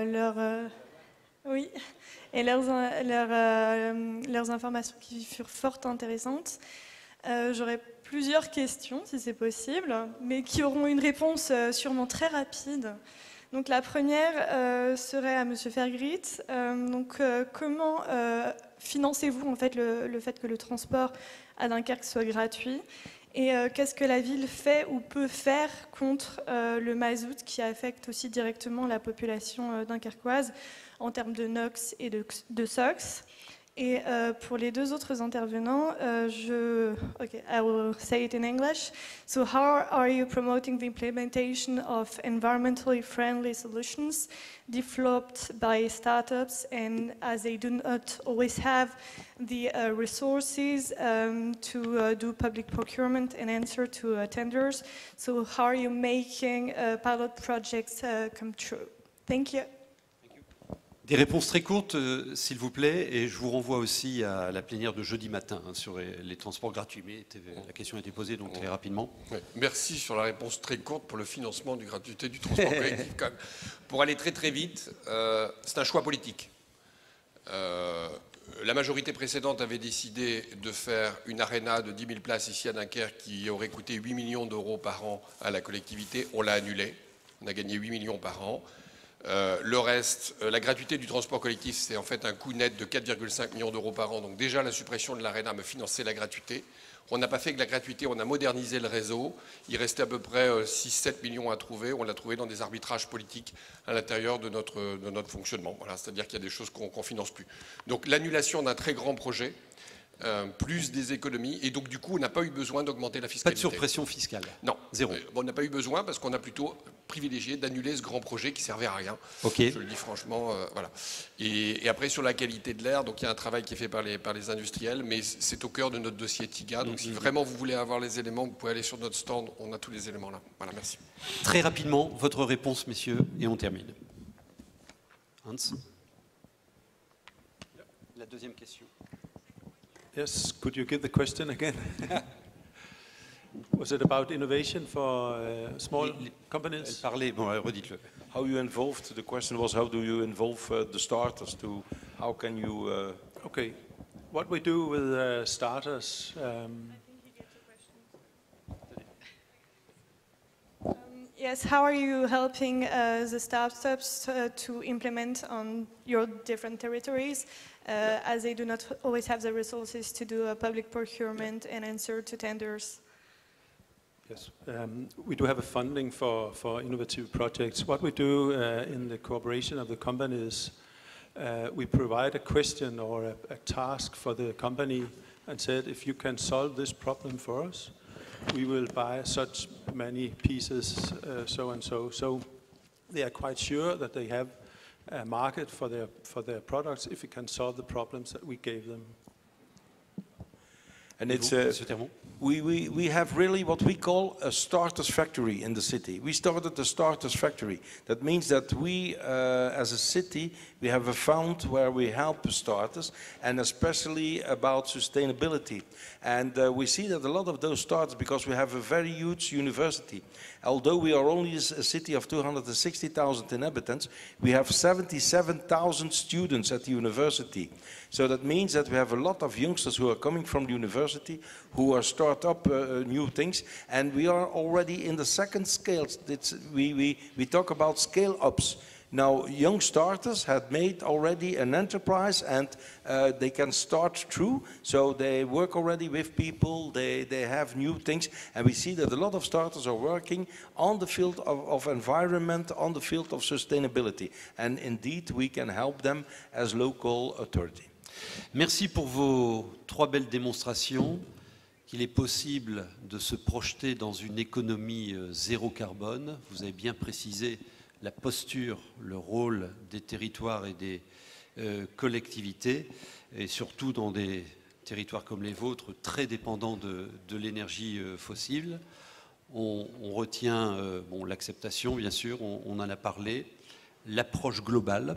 leurs informations qui furent fort intéressantes. J'aurais plusieurs questions, si c'est possible, mais qui auront une réponse sûrement très rapide. Donc la première serait à M. Vergrit. Comment financez-vous en fait le fait que le transport à Dunkerque soit gratuit? Et qu'est-ce que la ville fait ou peut faire contre le mazout qui affecte aussi directement la population dunkerquoise en termes de NOx et de SOx? Et pour les deux autres intervenants, okay, I will say it in English. So how are you promoting the implementation of environmentally friendly solutions developed by startups, and as they do not always have the resources to do public procurement and answer to tenders? So how are you making pilot projects come true? Thank you. Des réponses très courtes, s'il vous plaît, et je vous renvoie aussi à la plénière de jeudi matin sur les transports gratuits. Mais la question a été posée, donc très rapidement. Oui, merci sur la réponse très courte pour le financement du gratuité du transport collectif. Quand même. Pour aller très très vite, c'est un choix politique. La majorité précédente avait décidé de faire une aréna de 10 000 places ici à Dunkerque qui aurait coûté 8 millions d'euros par an à la collectivité. On l'a annulé. On a gagné 8 millions par an. Le reste, la gratuité du transport collectif, c'est en fait un coût net de 4,5 millions d'euros par an. Donc déjà, la suppression de l'ARENA me finançait la gratuité. On n'a pas fait que la gratuité, on a modernisé le réseau. Il restait à peu près 6-7 millions à trouver. On l'a trouvé dans des arbitrages politiques à l'intérieur de notre fonctionnement. Voilà, c'est-à-dire qu'il y a des choses qu'on ne finance plus. Donc l'annulation d'un très grand projet, plus des économies, et donc du coup on n'a pas eu besoin d'augmenter la fiscalité. Pas de surpression fiscale? Non. Zéro. On n'a pas eu besoin parce qu'on a plutôt privilégié d'annuler ce grand projet qui servait à rien. Okay. Je le dis franchement, voilà. Et après sur la qualité de l'air, donc il y a un travail qui est fait par les industriels, mais c'est au cœur de notre dossier TIGA. Donc si vraiment vous voulez avoir les éléments, vous pouvez aller sur notre stand, on a tous les éléments là. Voilà, merci. Très rapidement, votre réponse, messieurs, et on termine. Hans? La deuxième question. Yes, could you give the question again? Was it about innovation for small companies? Parlez, bon, redites-le. How you involved, the question was how do you involve the starters to, how can you... Okay, what we do with starters... Yes, how are you helping the startups to implement on your different territories, as they do not always have the resources to do a public procurement and answer to tenders? Yes, we do have a funding for innovative projects. What we do in the cooperation of the companies, we provide a question or a task for the company and said, if you can solve this problem for us, we will buy such many pieces, so and so. So they are quite sure that they have a market for their products if we can solve the problems that we gave them. And it's we have really what we call a starters factory in the city. We started the starters factory. That means that we, as a city, we have a fund where we help starters, and especially about sustainability. And we see that a lot of those starters, because we have a very huge university. Although we are only a city of 260,000 inhabitants, we have 77,000 students at the university. So that means that we have a lot of youngsters who are coming from the university, who are start up new things, and we are already in the second scale. We talk about scale ups. Now, young starters have made already an enterprise, and they can start through. So they work already with people, they have new things, and we see that a lot of starters are working on the field of environment, on the field of sustainability. And indeed, we can help them as local authority. Merci pour vos 3 belles démonstrations qu'il est possible de se projeter dans une économie zéro carbone. Vous avez bien précisé la posture, le rôle des territoires et des collectivités, et surtout dans des territoires comme les vôtres, très dépendants de l'énergie fossile. On retient l'acceptation, bien sûr, on en a parlé, l'approche globale,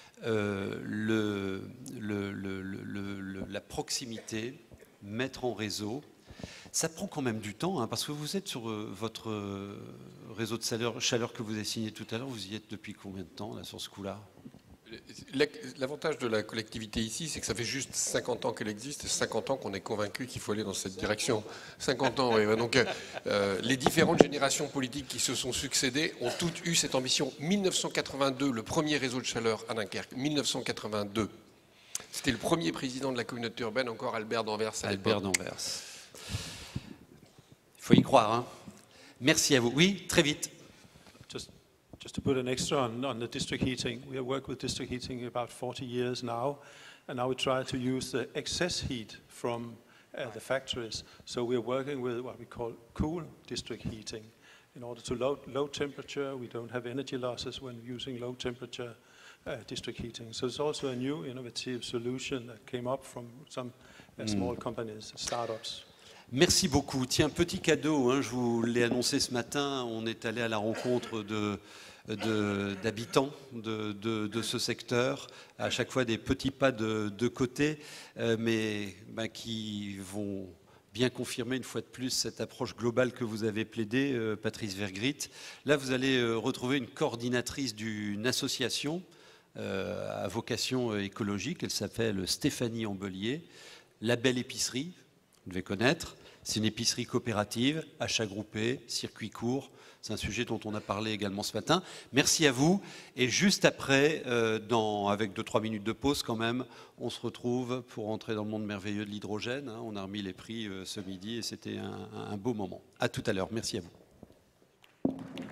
la proximité, mettre en réseau. Ça prend quand même du temps, hein, parce que vous êtes sur votre réseau de chaleur que vous avez signé tout à l'heure. Vous y êtes depuis combien de temps là, sur ce coup-là? L'avantage de la collectivité ici, c'est que ça fait juste 50 ans qu'elle existe et 50 ans qu'on est convaincu qu'il faut aller dans cette direction. 50 ans, oui. Donc les différentes générations politiques qui se sont succédées ont toutes eu cette ambition. 1982, le premier réseau de chaleur à Dunkerque. 1982. C'était le premier président de la communauté urbaine, encore Albert d'Anvers à l'époque. Albert d'Anvers. Il faut y croire. Hein. Merci à vous. Oui, très vite. Just to put an extra on the district heating, we have worked with district heating about 40 years now, And now we try to use the excess heat from the factories. So we are working with what we call cool district heating. In order to low temperature, we don't have energy losses when using low temperature district heating. So it's also a new innovative solution that came up from some small companies, startups. Merci beaucoup. Tiens, petit cadeau, hein, je vous l'ai annoncé ce matin, on est allé à la rencontre d'habitants de ce secteur, à chaque fois des petits pas de côté, mais qui vont bien confirmer une fois de plus cette approche globale que vous avez plaidée, Patrice Vergrit. Là, vous allez retrouver une coordinatrice d'une association à vocation écologique, elle s'appelle Stéphanie Ambelier, La Belle Épicerie. Vous devez connaître, c'est une épicerie coopérative, achats groupés, circuit court, c'est un sujet dont on a parlé également ce matin. Merci à vous, et juste après, avec 2-3 minutes de pause quand même, on se retrouve pour entrer dans le monde merveilleux de l'hydrogène. On a remis les prix ce midi et c'était un beau moment. À tout à l'heure, merci à vous.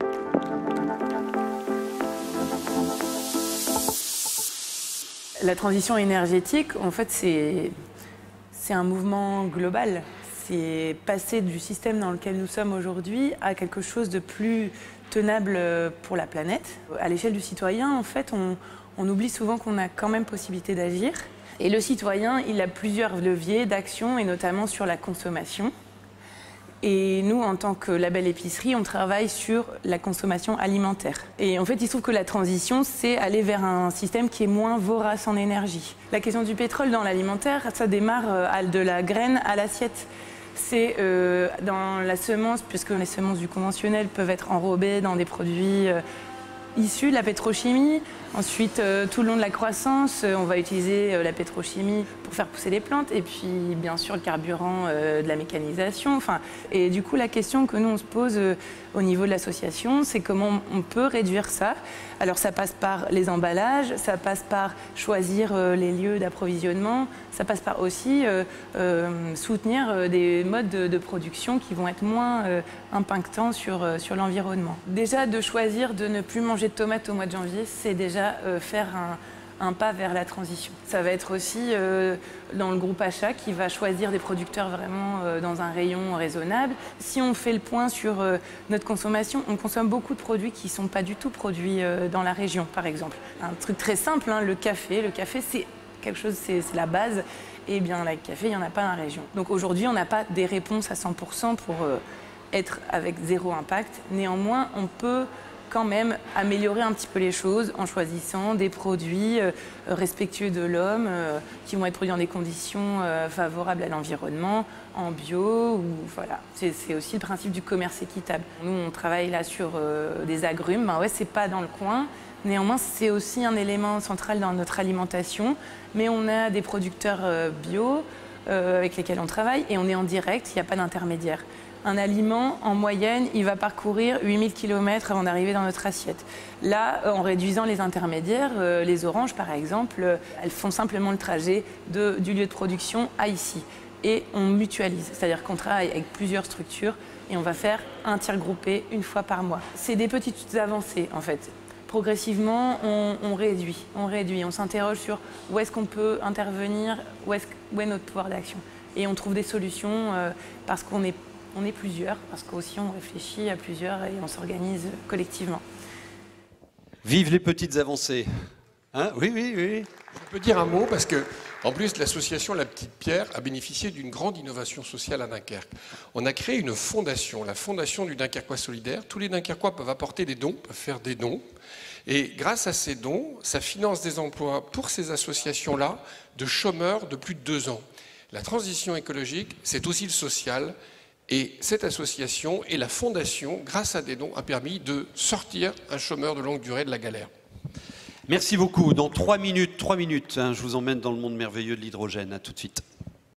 La transition énergétique, en fait, c'est un mouvement global. C'est passer du système dans lequel nous sommes aujourd'hui à quelque chose de plus tenable pour la planète. À l'échelle du citoyen, en fait, on oublie souvent qu'on a quand même possibilité d'agir. Et le citoyen, il a plusieurs leviers d'action, et notamment sur la consommation. Et nous, en tant que label épicerie, on travaille sur la consommation alimentaire. Et en fait, il se trouve que la transition, c'est aller vers un système qui est moins vorace en énergie. La question du pétrole dans l'alimentaire, ça démarre de la graine à l'assiette. C'est dans la semence, puisque les semences du conventionnel peuvent être enrobées dans des produits issus de la pétrochimie. Ensuite, tout le long de la croissance, on va utiliser la pétrochimie pour faire pousser les plantes. Et puis, bien sûr, le carburant de la mécanisation. Et du coup, la question que nous, on se pose au niveau de l'association, c'est comment on peut réduire ça. Alors, ça passe par les emballages, ça passe par choisir les lieux d'approvisionnement, ça passe par aussi soutenir des modes de production qui vont être moins impactants sur l'environnement. Déjà, de choisir de ne plus manger de tomates au mois de janvier, c'est déjà faire un pas vers la transition. Ça va être aussi dans le groupe achat qui va choisir des producteurs vraiment dans un rayon raisonnable. Si on fait le point sur notre consommation, on consomme beaucoup de produits qui ne sont pas du tout produits dans la région, par exemple. Un truc très simple, hein, le café. Le café, c'est quelque chose, c'est la base. Et bien, le café, il n'y en a pas dans la région. Donc aujourd'hui, on n'a pas des réponses à 100% pour être avec zéro impact. Néanmoins, on peut quand même améliorer un petit peu les choses en choisissant des produits respectueux de l'homme, qui vont être produits dans des conditions favorables à l'environnement, en bio, ou voilà. C'est aussi le principe du commerce équitable. Nous, on travaille là sur des agrumes. Ben ouais, c'est pas dans le coin. Néanmoins, c'est aussi un élément central dans notre alimentation. Mais on a des producteurs bio avec lesquels on travaille et on est en direct, il n'y a pas d'intermédiaire. Un aliment, en moyenne, il va parcourir 8000 km avant d'arriver dans notre assiette. Là, en réduisant les intermédiaires, les oranges, par exemple, elles font simplement le trajet du lieu de production à ici. Et on mutualise, c'est-à-dire qu'on travaille avec plusieurs structures et on va faire un tir groupé une fois par mois. C'est des petites avancées, en fait. Progressivement, on réduit, on s'interroge sur où est-ce qu'on peut intervenir, où est notre pouvoir d'action. Et on trouve des solutions parce qu'on est plusieurs, parce qu'aussi on réfléchit à plusieurs et on s'organise collectivement. Vive les petites avancées. Hein? Oui. Je peux dire un mot parce que, en plus, l'association La Petite Pierre a bénéficié d'une grande innovation sociale à Dunkerque. On a créé une fondation, la fondation du Dunkerquois solidaire. Tous les Dunkerquois peuvent apporter des dons, peuvent faire des dons. Et grâce à ces dons, ça finance des emplois pour ces associations-là de chômeurs de plus de 2 ans. La transition écologique, c'est aussi le social. Et cette association et la fondation, grâce à des dons, a permis de sortir un chômeur de longue durée de la galère. Merci beaucoup. Dans 3 minutes, je vous emmène dans le monde merveilleux de l'hydrogène. À tout de suite.